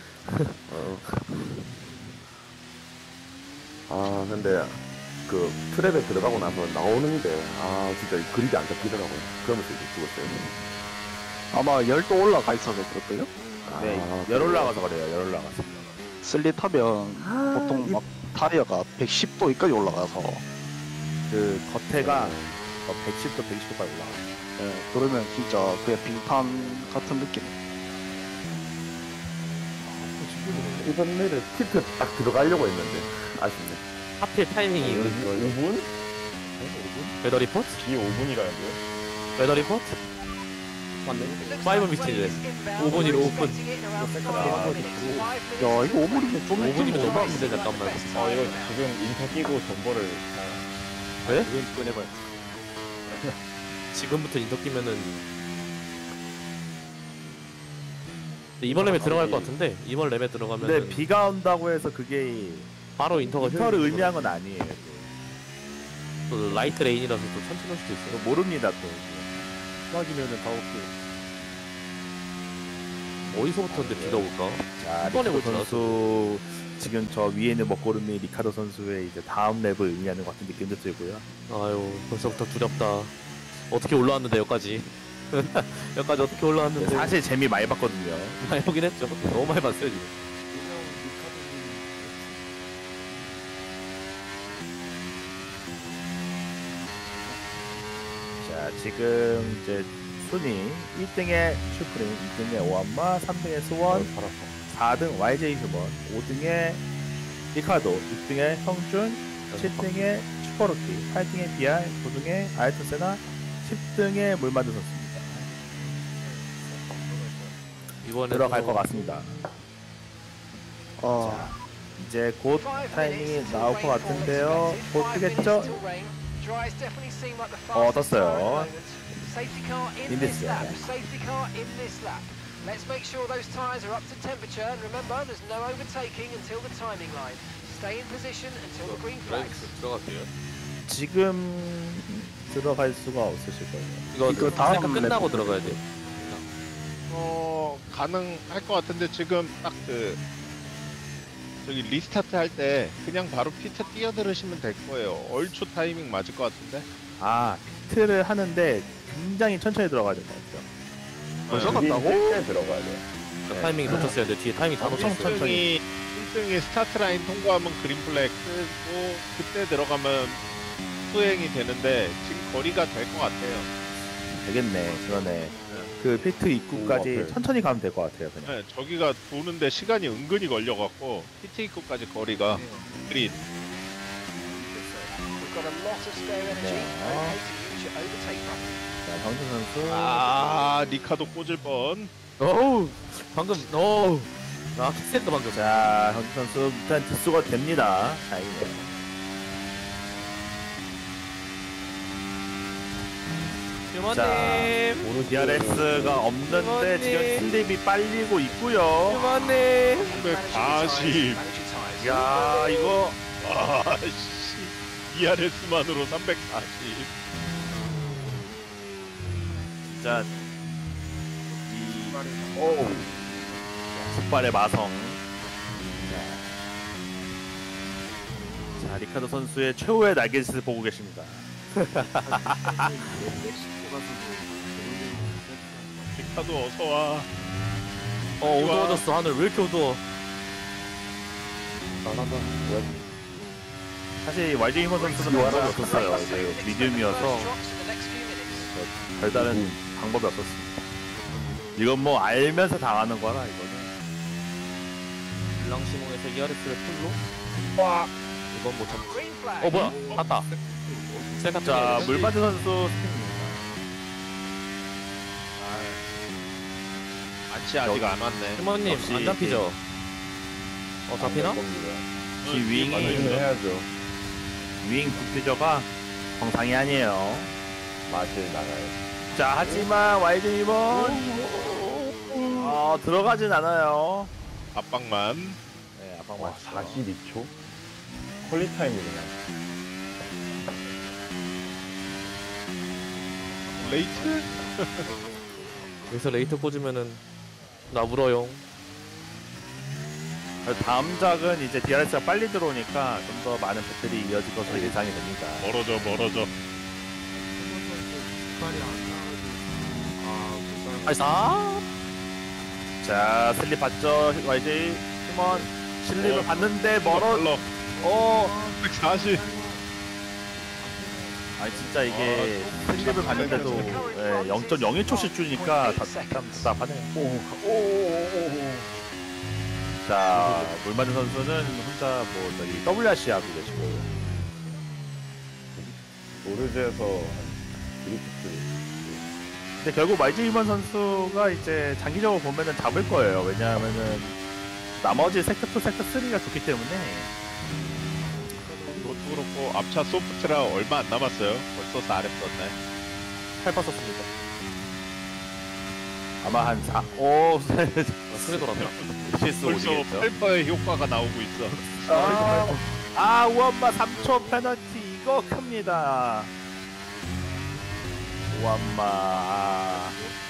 근데 그 트랩에 들어가고 나서 나오는데 진짜 그립이 안 잡히더라고요. 그러면서 이제 죽었어요. 아마 열도 올라가 있어서 그럴걸요? 네, 열 올라가서 그래요. 열 올라가서. 슬릿하면 보통 막 타이어가 110도까지 올라가서 그 겉에가 110도, 120도까지 올라가요. 그러면 진짜 그냥 빙판 같은 느낌. 이번 내를 피트 딱 들어가려고 했는데 아쉽네. 하필 타이밍이 5분? 웨더 리포트? 뒤에 5분이라는데요? 웨더 리포트? 맞네. 5 미티네. 5분이로 5분. 야 이거 5분이면 좀 5분이면 너무 아픈데 잠깐만. 이거 지금 인터 끼고 전보를 왜? 이건 꺼내봐요. 지금부터 인터 끼면은 이번 랩에 들어갈 것 같은데 이번 랩에 들어가면 근데 비가 온다고 해서 그게 바로 인터를 의미한 건 아니에요. 또 라이트 레인이라서 또 천천히 올 수도 있어요. 모릅니다 또. 막이면은 다 오케이. 어디서부터 근데 비가 올까? 자, 이번에 리카도 올 선수 지금 저 위에 있는 먹구름이 리카도 선수의 이제 다음 랩을 의미하는 것 같은 느낌도 들고요. 아유 벌써부터 두렵다. 어떻게 올라왔는데 여기까지? 여기까지 어떻게 올라왔는데? 사실 재미 많이 봤거든요. 많이 보긴 했죠. 너무 많이 봤어요 지금. 자, 지금 이제 순위 1등에 슈프림, 2등에 오한마, 3등에 스원, 4등 YJ 휴먼, 5등에 리카도, 6등에 형준, 7등에 슈퍼로키, 8등에 BR, 9등에 아이톤 세나, 10등에 물만두 선수입니다. 이번에 들어갈 것 같습니다. 자, 이제 곧 타이밍이 나올 것 같은데요. 곧 뜨겠죠? 떴어요. 인디스. Let's make sure those tyres are up to temperature and remember there's no overtaking until the timing line. Stay in position until the green flags. 들어갈게요. 지금 들어갈 수가 없으실 거예요. 이거 다음 끝나고 들어가야 돼요. 가능할 것 같은데 지금 딱 저기 리스타트 할 때 그냥 바로 피트 뛰어들으시면 될 거예요. 얼추 타이밍 맞을 것 같은데. 피트를 하는데 굉장히 천천히 들어가야 될 것 같아요. 벌써 갔다고? 들어가야 돼. 타이밍이 놓쳤어야 돼. 뒤에 타이밍 다 놓쳤어요. 1등이 스타트 라인 통과하면 그린 플렉 뜨고 그때 들어가면 수행이 되는데 지금 거리가 될 것 같아요. 되겠네. 그러네. 그 피트 입구까지 천천히 가면 될 것 같아요. 그냥. 네, 저기가 도는데 시간이 은근히 걸려갖고 피트 입구까지 거리가 그린. We've got a lot of spare energy. Okay to use your overtake button. 자, 황준 선수. 리카도 꽂을 뻔. 어우 방금 킥센터 방금. 자, 황준 선수 일단 뒷수가 됩니다. 다행이네요. 자, DRS가 없는데 지금 슬립이 빨리고 있고요. 주머님 340. 야, 이거 아씨 DRS만으로 340. 진짜 속발의 마성. 자, 리카도 선수의 최후의 날개짓을 보고 계십니다. 리카도 어서와. 어두워졌어. 하늘 왜 이렇게 어두워? 사실 YJ 히먼 선수는 방법이 없었어요. 이제 미디움이어서 별다른 방법이 없었습니다. 이건 뭐 알면서 당하는 거라 이거는. 블랑시몽에서 ERS를 풀로? 와. 이건 못 참지. 뭐야? 갔다. 자, 물바드 선수 스피입니다. 안치 아직 안 왔네. 팀원님 안 잡히죠? 잡히나? 윙 해야죠. 윙 빅피저가 정상이 아니에요. 맛을 나가요. 자, 하지만 YJ 히먼 들어가진 않아요. 압박만. 네, 와, 압박만. 42초? 퀄리타임이 그냥. 레이트? 여기서 레이트 꽂으면은 나 물어요. 다음 작은 이제 DRS가 빨리 들어오니까 좀 더 많은 배틀이 이어질 것으로 예상이 됩니다. 멀어져. 발사. 자, 슬립 봤죠? YJ 히먼 슬립을 봤는데 멀어. 140. 아니 진짜 이게 슬립을 봤는데도 0.01초씩 주니까 참 답답하네요. 자, 물맞은 선수는 혼자 뭐 저기 WRC 하고 계시고, 노르즈에서 드리프트. 근데 결국 YJ 히먼 선수가 이제 장기적으로 보면은 잡을 거예요. 왜냐하면은 나머지 섹터 2, 섹터 3가 좋기 때문에. 그것도 그렇고 앞차 소프트라 얼마 안 남았어요. 벌써 4렙 썼네. 8파 썼습니다. 아마 한 4, 크게 돌았나? 실수 벌써 오리겠죠. 8%의 효과가 나오고 있어. 우엄마 3초 페널티 이거 큽니다. 우엄마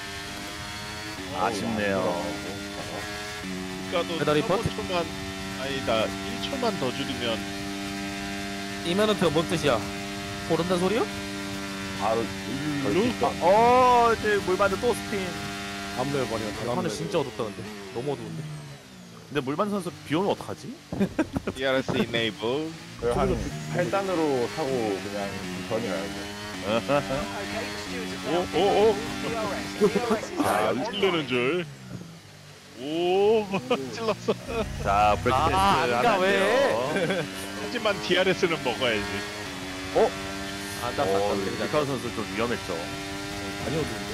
아쉽네요. 그러니까 페달 리포트? 3초만 아니다 1초만 더 줄이면 이면은트 뭔 뜻이야? 모른다는 소리요? 바로 이제 물반드 또 스핀. 암레 버리면 하늘 진짜 어둡다는데. 너무 어두운데. 근데 물반드 선수 비 오면 어떡하지? DRS enable. 한 8단으로 타고 그냥 전이 가야죠. 오오오. 아 찔르는 줄. 오 찔렀어. 자, 브레이크 테스트 아까 왜? 하지만 DRS는 먹어야지. 안다. 리카우 선수 좀 위험했죠. 많이 어두운데.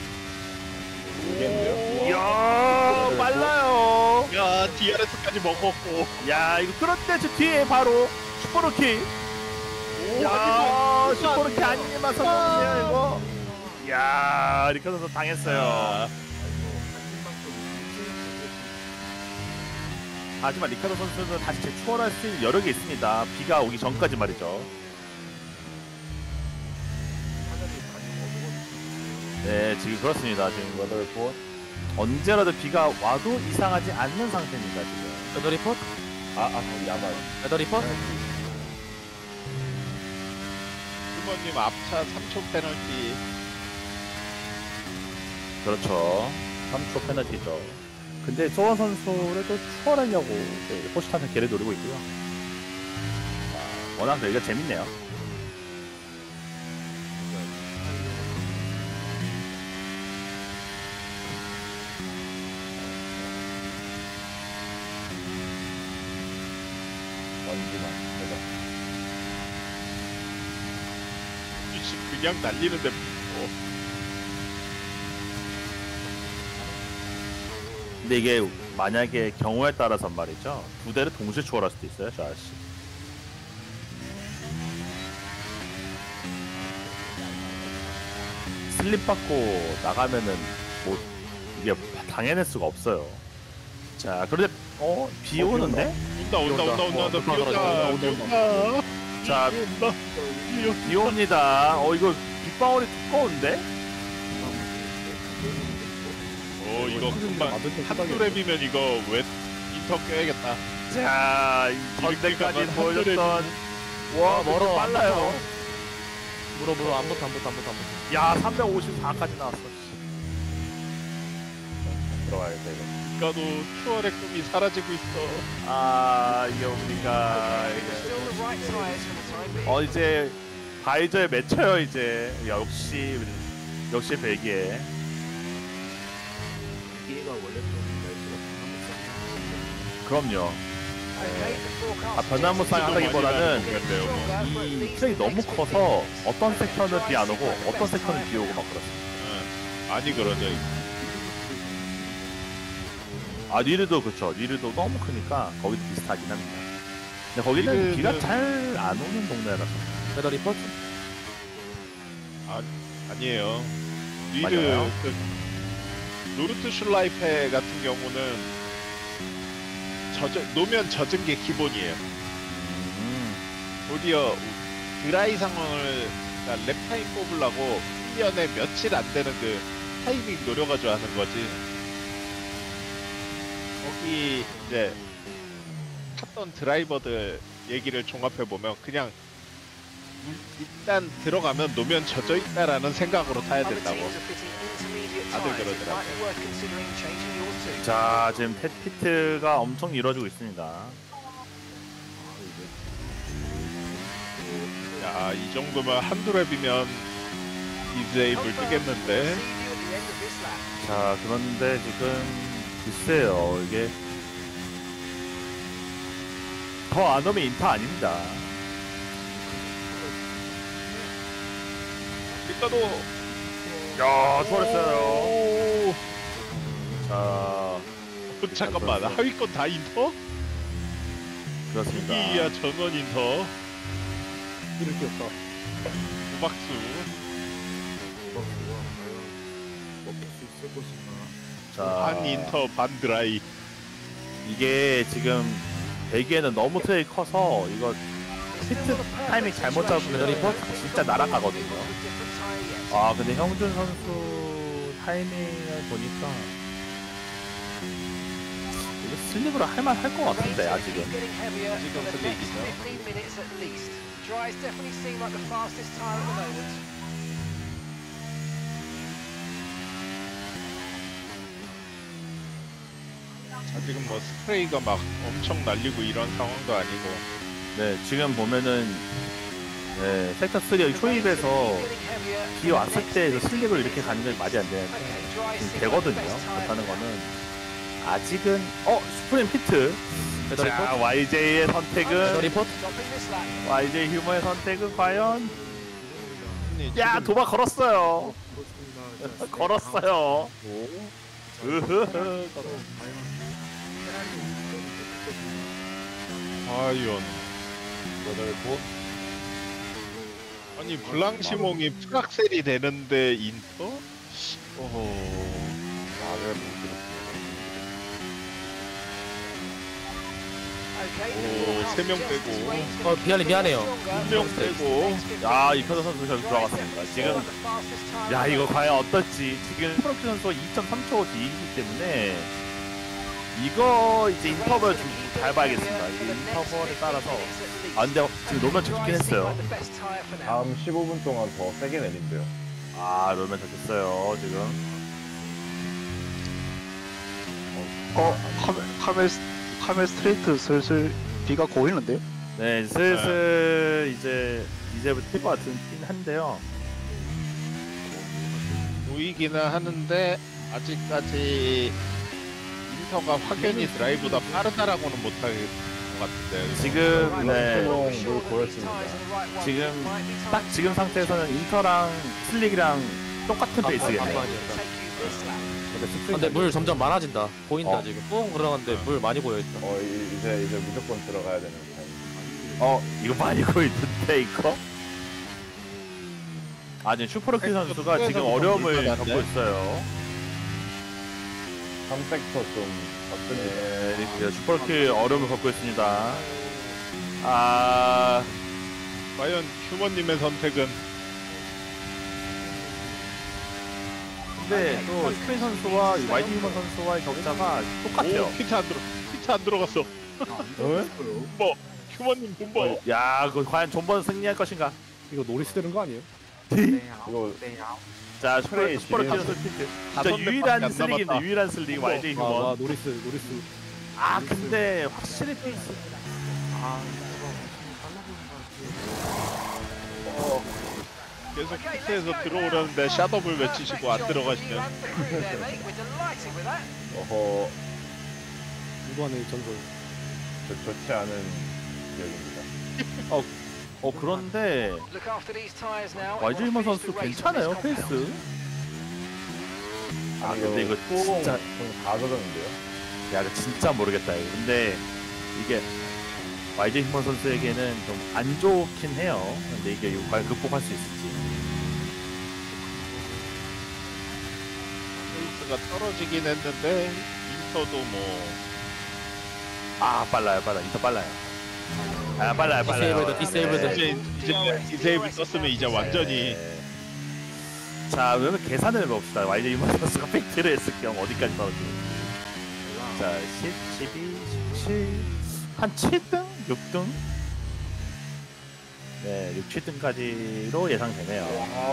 모르겠는데요? 이야, 빨라요. 야 DRS까지 먹었고. 야, 이거 그런데 저 뒤에 바로 슈퍼로키. 야, 슈퍼로키 아니지만 성공이에요 이거. 야, 리카우 선수 당했어요. 하지만 리카도 선수는 다시 재추월할 수 있는 여력이 있습니다. 비가 오기 전까지 말이죠. 네, 지금 그렇습니다. 지금 언제라도 비가 와도 이상하지 않는 상태입니다. 지금. 페달 리포트? 야발. 페달 리포트? 후보님 앞차 3초 페널티. 그렇죠. 3초 페널티죠. 근데 소원 선수를 또 추월하려고 포시탄을 개를 노리고 있고요. 워낙 여기가 재밌네요. 그냥 날리는데. 근데 이게 만약에 경우에 따라서 말이죠. 두 대를 동시에 추월할 수도 있어요, 저 아저씨. 슬립 받고 나가면은 뭐 이게 당해낼 수가 없어요. 자, 그런데 비 오는데? 온다. 자, 비 옵니다. 이거 빗방울이 두꺼운데? 이거 금방 한두랩이면 이거 왜 인터 껴야겠다. 자, 이때까지 보여줬던 와, 멀어 빨라요. 물어 안 붙어. 야, 354까지 나왔어. 들어가야겠다 이거. 그러니까도 추월의 꿈이 사라지고 있어. 이게 우리가 Still the right tyres for the time being. 이제 바이저에 맺혀요 이제. 역시 벨기에. 기회가 원래 좀 그럼요. Okay, the forecast 변화무쌍 하다기보다는 이 트랙이 너무 커서 어떤 섹션은 비 안 오고 어떤 섹션은 비 오고 막 그렇습니다. 많이 그러죠. 리르도 그렇죠. 리르도 너무 크니까 거기도 비슷하긴 합니다. 근데 거기는 비가 잘 안 오는 동네라서. 배달 리포트? 아니에요. 리드 맞아요. 노르트 슐라이페 같은 경우는 노면 젖은 게 기본이에요. 도리어 드라이 상황을 그러니까 랩 타임 뽑으려고 1년에 며칠 안 되는 그 타이밍 노려가지고 하는 거지. 거기 이제 탔던 드라이버들 얘기를 종합해 보면 그냥 일단 들어가면 노면 젖어 있다라는 생각으로 타야 other 된다고. teams are fitting intermediate 다들 tyres. It 그러더라고요. might be worth considering changing yours too. 자, 지금 펫피트가 엄청 이루어지고 있습니다. 야, 이 정도면 한두 랩이면 이제 물 뜨겠는데. See you at the end of this lap. 자, 그런데 지금 글쎄요, 이게 더 안 오면 인터 아닙니다. 일단도 야, 수월했어요. 자, 잠깐만, 하위권 다 인터? 그렇습니다. 이야 전원 인터. 이를 끼웠다. 구박수. 먹힐 수 있을 것인가. 자, 반 인터 반 드라이. 이게 지금 벨기에는 너무 트랙이 커서 이거 피트 타이밍 잘못 잡으면 리포트 진짜 날아가거든요. 근데 형준 선수 타이밍을 보니까 이거 슬립으로 할만 할 것 같은데 아직은. 지금 슬립이죠. 15 minutes at least. Dries definitely seem like the fastest tyre at the moment. 아직은 뭐 스프레이가 막 엄청 날리고 이런 상황도 아니고. 네, 지금 보면은 네, 섹터 3 초입에서 비 왔을 때 슬립을 이렇게 가는 게 말이 안 되는데 지금 되거든요. 그렇다는 거는 아직은 슈프림 피트. 자, YJ의 선택은 YJ 휴머의 선택은 과연 야, 도박 걸었어요. 걸었어요. 과연 아니 블랑시몽이 프락셀이 되는데 인터? 오, 3명 빼고. 비알리 미안해요. 2명 빼고. 야, 이커더 선수 결국 들어갔습니다. 지금 야, 이거 과연 어떨지. 지금 프로키 선수가 2.3초 뒤이기 때문에 이거 이제 인터벌 좀 잘 봐야겠습니다. 이게 인터벌에 따라서 근데 지금 노면 적긴 했어요. 다음 15분 동안 더 세게 내린대요. 노면 적겠어요 지금. 카멜 스트레이트 슬슬 비가 고이는데요? 네, 슬슬 이제부터 튈 것 같긴 한데요. 보이기는 하는데 아직까지 인터가 확연히 드라이브보다 빠르다라고는 못할 것 같은데. 지금 네. 물 보였습니다. 지금 딱 지금 상태에서는 인터랑 슬릭이랑 똑같은 페이스겠네요. 근데 물 점점 많아진다. 보인다 지금. 뿡 들어갔는데 물 많이 고여 있다. 이제 무조건 들어가야 되는 타임. 이거 많이 고이는데 이거? 아, 지금 슈퍼러키 선수가 지금 좀 어려움을 불편한데? 겪고 있어요. 3섹터 좀 어떤지. 네, 이렇게 슈퍼러키 어려움을 겪고 있습니다. 아, 과연 휴머님의 선택은 근데 또 스페인 선수와 YD 휴먼 선수와의 격차가 똑같아요. 오, 피트 안 들어갔어. 뭐 휴머님 본버. 야, 그 과연 존버는 승리할 것인가? 이거 노리스 되는 거 아니에요? 이거 자, 스프레이 슈퍼러키 지뢰 선수 피트. 진짜 다섯 렙밖에 유일한 안 슬릭인데 남았다. 유일한 슬릭 YD 휴먼. 아, 노리스. 아, 근데 확실히 페이스. 계속 피트에서 들어오려는데 샷업을 외치시고 안 들어가시면 어허 무관의 전설. 좋지 않은 기억입니다. 그런데 YG 휴먼 선수 괜찮아요, 페이스. 아, 근데 이거 진짜 다 그러는데요. 야, 이거 진짜 모르겠다. 이거. 근데 이게 YG 휴먼 선수에게는 좀 안 좋긴 해요. 근데 이게 이거 과연 극복할 수 있을지. 페이스가 떨어지긴 했는데 인터도 뭐 아, 빨라요. 인터 빨라요. 아, 빨라요. 이제 디세이블 떴으면 이제 완전히 네. 자, 그러면 계산을 해봅시다. YG 휴먼 선수가 팩트를 했을 경우 어디까지 떨어지고. 자, 10, 12, 17, 한 7등? 6등? 네, 6, 7등까지로 예상되네요.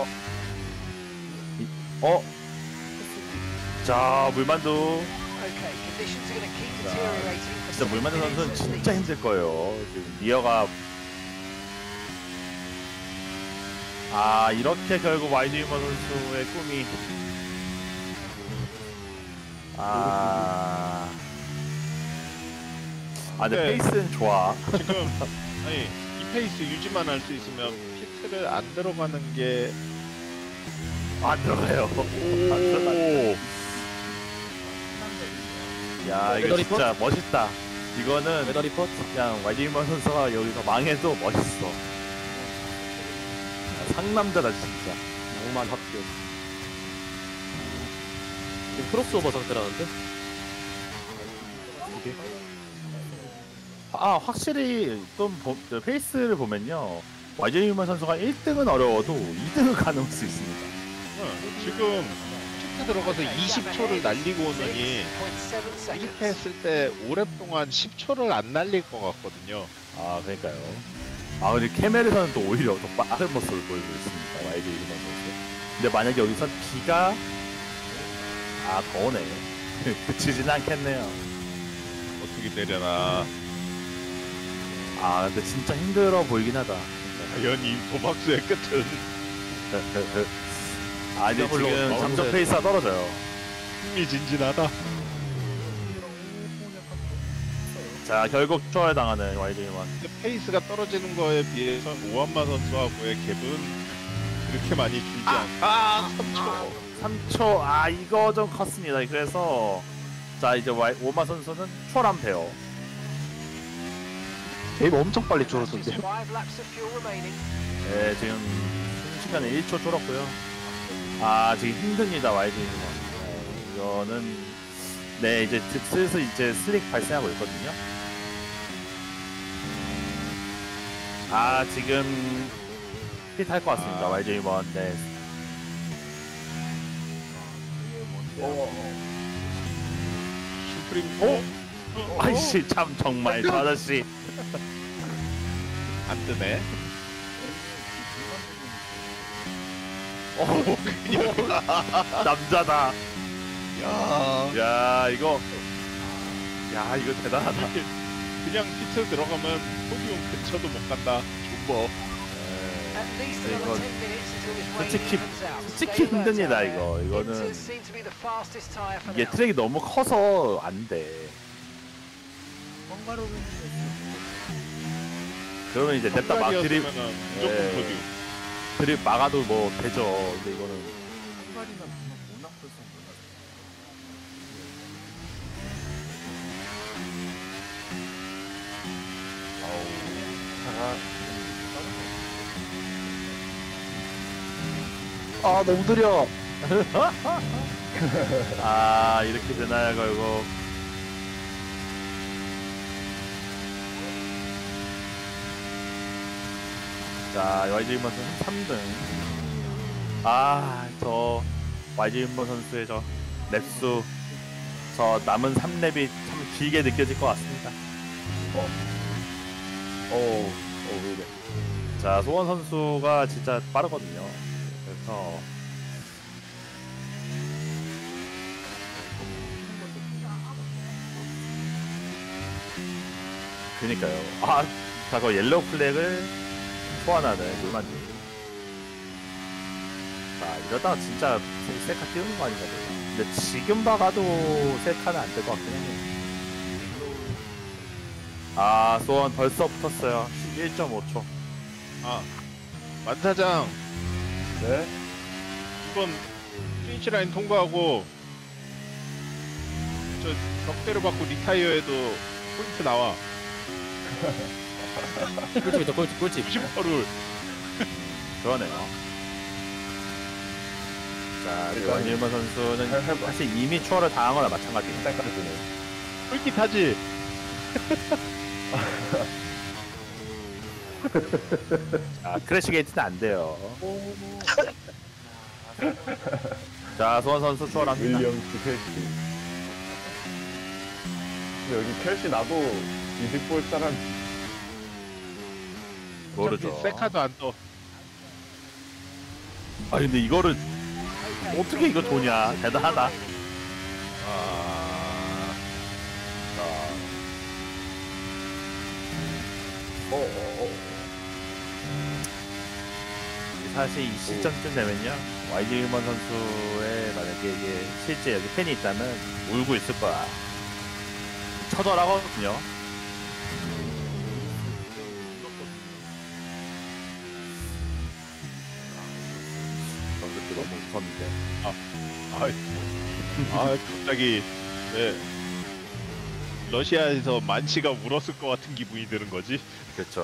자, 물만두. 진짜 물만두 선수는 진짜 힘들 거예요. 지금 리어가 이렇게 결국 YG 휴먼 선수의 꿈이 근데 네. 페이스는 좋아. 지금 아니 이 페이스 유지만 할 수 있으면 피트를 안 들어가는 게 안 들어가요. 안 들어가요. 야, 이거 진짜 멋있다. 이거는 그냥 YG 휴먼 선수가 여기서 망해도 멋있어. 상남자다 진짜. 낭만 합격. 지금 크로스오버 상태라는데? 확실히 좀 페이스를 보면요, YG 휴먼 선수가 1등은 어려워도 2등은 가능할 수 있습니다. 지금 피트 들어가서 20초를 날리고 오느니 이렇게 했을 때 오랫동안 10초를 안 날릴 것 같거든요. 그러니까요. 근데 캐멜에서는 또 오히려 더 빠른 모습을 보이고 있습니다, YG 휴먼 선수. 근데 만약에 여기서 비가 더 오네. 그치진 않겠네요. 어떻게 내려나. 근데 진짜 힘들어 보이긴 하다. 과연 이 도박수의 끝은 근데 지금 점점 페이스가 떨어져요. 흥미진진하다. 자, 결국 초월당하는 YG 휴먼. 근데 페이스가 떨어지는 거에 비해서 오한마 선수하고의 갭은 그렇게 많이 줄지 않고 3초. 이거 좀 컸습니다. 그래서 자, 이제 오마 선수는 초월하면 돼요. 갭 엄청 빨리 줄었던데요. 네, 지금 순식간에 1초 줄었고요. 지금 힘듭니다, YG 휴먼. 이거는 이제 슬슬 이제 슬릭 발생하고 있거든요. 지금 핏할 것 같습니다, YG 휴먼. 네. 슈프림. 아이씨, 참 정말 저 아저씨. 안 뜨네. 남자다. 야, 이거 대단하다. 그냥 피트 들어가면 포디움 근처도 못 간다. 존버. 이거 솔직히 힘듭니다. 이거는 이게 트랙이 너무 커서 안 돼. 그러면 이제 냅다 막 드립 무조건 포디움. 드립 막아도 뭐 되죠. 근데 이거는 아 너무 느려. 아 이렇게 되나요 결국. 자 YJ 윤만 선수 3등. 아 저 YJ 윤만 선수의 저 랩수 저 남은 3랩이 참 길게 느껴질 것 같습니다. 왜 이래. 자 소원 선수가 진짜 빠르거든요. 그래서 그니까요. 아, 자, 그 옐로우 플렉을 소환하는 물만두. 자, 이러다가 진짜 셀카 띄우는 거 아닌가 보다. 근데 지금 봐가도 셀카는 안 될 것 같긴 해요. 아, 소원 벌써 붙었어요. 11.5초. 아, 만사장. 네? 이번 피니시 라인 통과하고 저 격대를 받고 리타이어해도 포인트 나와. 꿀팁이다 꿀팁. 90%를. 그러네요. 자, 원일만 선수는 사실 이미 추월을 당한 거나 마찬가지입니다. 꿀깃하지? 자, 크래시 게이트는 안 돼요. 자, 소원 선수 추월합니다. 윌리엄스 켈시. 근데 여기 켈시 나도 이득 볼 사람 모르죠. 세카도 안 떠. 아 근데 이거를 어떻게 이거 도냐. 대단하다. 사실 이 시점쯤 되면요 YJ 휴먼 선수의 만약에 이게 실제 여기 팬이 있다면 울고 있을 거야. 처절하거든요. 너무 무섭는데. 갑자기 네. 러시아에서 만시가 울었을 것 같은 기분이 드는 거지. 그렇죠.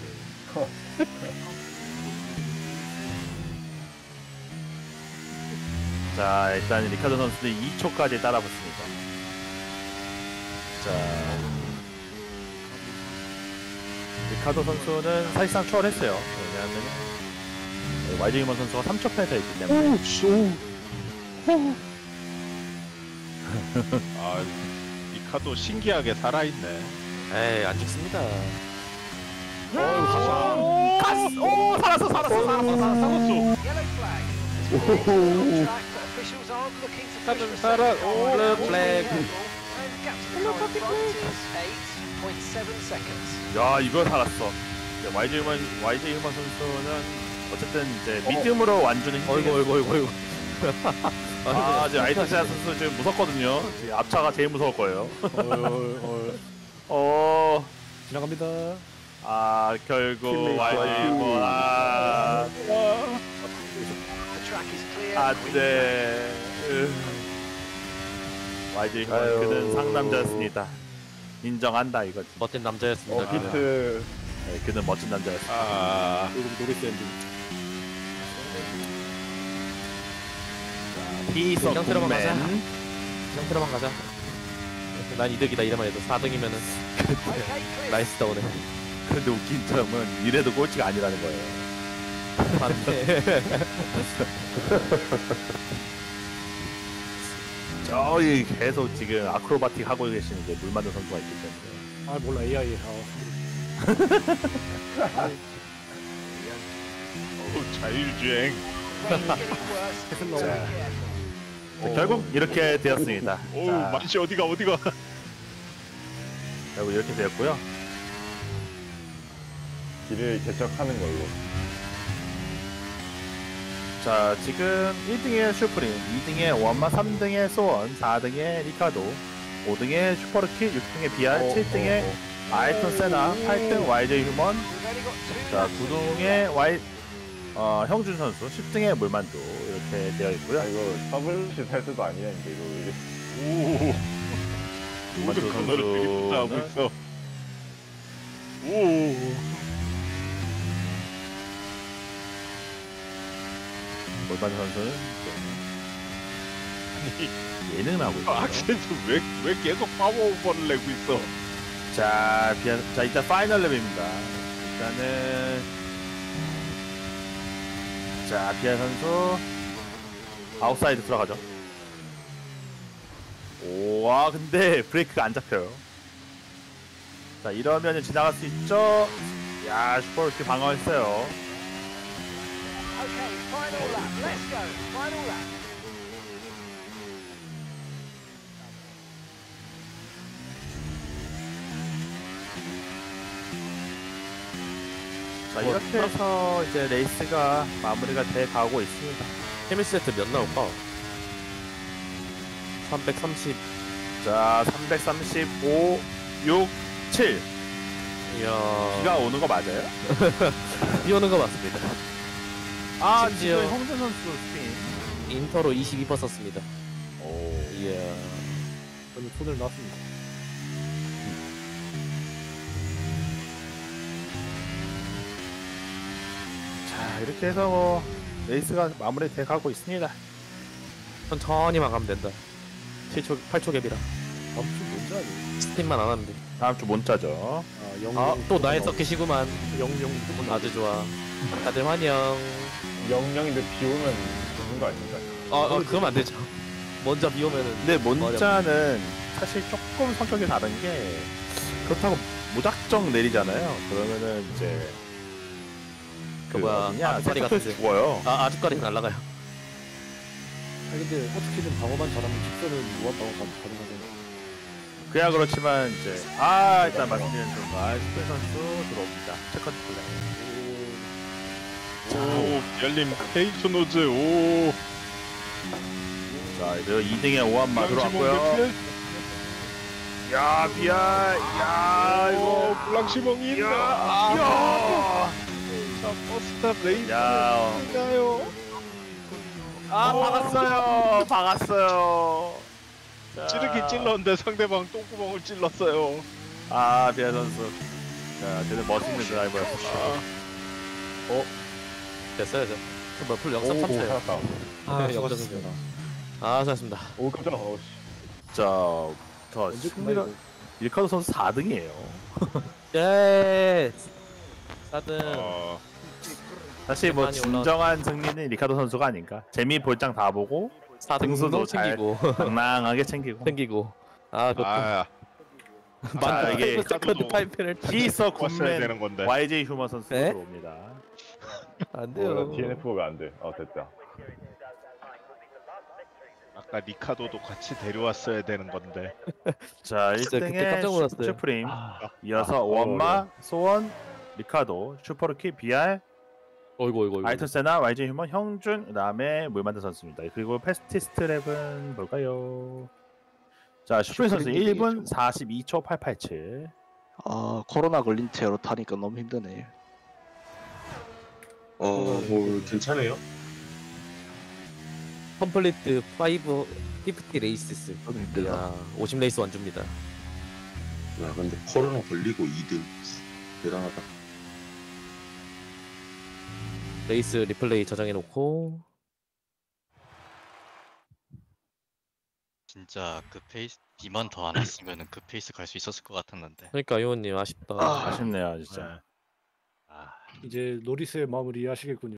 자, 일단 리카도 선수는 2초까지 따라붙습니다. 자, 리카도 선수는 사실상 추월했어요. 왜냐하면 YJ 휴먼 선수가 3초 패에서 있기 때문에. 아, 리카도 신기하게 살아있네. 에이 안 죽습니다. 가스! 오! 살았어! 살아! 블루 플렉. 야, 이걸 살았어. YJ 휴먼 선수는 어쨌든 이제 믿음으로 완주는 힘들겠어요. 어이구. 아, 지금 아이트세아 선수 지금 무섭거든요. 지금 앞차가 제일 무서울 거예요. 지나갑니다. 아, 결국 YJ 휴먼 안돼. YJ 휴먼 그는 상남자였습니다. 인정한다 이거지. 멋진 남자였습니다. 비트. 네, 그는 멋진 남자였습니다. 아, 노리스 엔딩. 피스 이 상태로만 가자. 맨. 이 상태로만 가자. 난 이득이다 이래만 해도 4등이면은 나이스다 오네. 근데 웃긴 점은 이래도 꼴찌가 아니라는 거예요. 맞네. 저기 계속 지금 아크로바틱 하고 계시는 게 물만두 선수가 있기 때문에. 아 몰라 AI. 자율주행. 자, 결국 이렇게 되었습니다. 오우, 만시 어디가. 결국 이렇게 되었고요. 길을 개척하는 걸로. 자, 지금 1등에 슈프림, 2등에 원마, 3등에 소원, 4등에 리카도, 5등에 슈퍼루키, 6등에 비알, 7등에 아이톤 세나, 8등 YJ 휴먼, 자, 9등에 형준 선수, 10등에 물만두 이렇게 되어 있고요. 이거 서블릿 할 때도 아니었는데 이거. 오, 모두 그거를 되게 부탁하고 있어. 오. 몰반 선수는 예능하고 있어요. 악센트 왜 계속 파워오버를 내고 있어? 자, 자 일단 파이널 랩입니다. 일단은 자 비아 선수 아웃사이드 들어가죠. 오와 근데 브레이크가 안 잡혀요. 자 이러면 지나갈 수 있죠. 야 슈퍼 이렇게 방어했어요. Okay, final lap. Let's go. Final lap. 자 이렇게 해서 이제 레이스가 마무리가 돼 가고 있습니다. 헤미세트 몇 나올까? 330. 자 335, 6, 7. 이야. 비가 오는 거 맞아요? 비 오는 거 맞습니다. 아 심지어 지금 홍준 선수 스핀. 인터로 22% 썼습니다. 오. 이야. 저는 손을 놨습니다. 자 이렇게 해서 뭐 레이스가 마무리 돼 가고 있습니다. 천천히만 가면 된다. 7초, 8초 갭이라. 다음 주 뭔지 아니? 스팀만 안 하면 돼. 다음 주 몬짜죠. 또 나의 서킷이구만. 영영 아주 좋아. 다들 환영. 영영인데 비 오면 죽는 거 아닙니까? 그러면 안 되죠. 먼저 비 오면은. 근데 몬짜는 사실 조금 성격이 다른 게 그렇다고 무작정 내리잖아요. 그러면은 이제 그 뭐야 아주까리 같은데 죽어요. 아주까리 날라가요. 아니 근데 어떻게든 방어만 잘하면 직선은 무한 방어 가능하잖아. 그야 그렇지만 이제 일단 말씀드리는 순간 스페 선수 들어옵니다. 세컨드 플레이. 오, 열림 케이초노즈 오. 자 이제 2등에 오한마 들어왔고요. 야 비야, 야 이거 블랑시몽 인다. 야, 자 버스탑 레이스. 야, 가요. 박았어요. 찌르긴 찔렀는데 상대방 똥구멍을 찔렀어요. 비아 선수. 자, 되게 멋있는 드라이버였어. 됐어요, 저. 몇풀 0.3초예요. 살았다. 역전승이요. 잘했습니다. 오 깜짝아. 저 승리가 일카도 선수 4등이에요. 예. 4등. 사실 뭐 진정한 승리는 리카도 선수가 아닌가. 재미 볼장 다 보고 4등수도 챙기고 당당하게 챙기고. 그렇군. 자 이게 세컨드 파이프를 히서 굿맨 되는 건데. YJ 휴먼 선수 네? 들어옵니다. 안 돼요. DNF가 왜 안 돼? 됐다. 아까 리카도도 같이 데려왔어야 되는 건데. 자 진짜 그때 1등에 깜짝 놀랐어요. 슈프림 이어서 오엄마, 소원, 리카도, 슈퍼루키, BR, 어이구. 아이터세나, YJ 휴먼, 형준, 그 다음에 물만든 선수입니다. 그리고 패스티스트 랩은 뭘까요? 자 슈프림 선수 1분 42초 887. 코로나 걸린 채로 타니까 너무 힘드네. 뭐 괜찮아요? 컴플리트 50 레이스스. 너무 힘들다. 야, 50 레이스 완주입니다. 야 근데 코로나 걸리고 2등 대단하다. 레이스 리플레이 저장해 놓고. 진짜 그 페이스 비만 더 안 했으면은 그 페이스 갈 수 있었을 것 같았는데. 그러니까 요원님 아쉽다. 아쉽네요 진짜. 이제 노리스의 마음을 이해하시겠군요.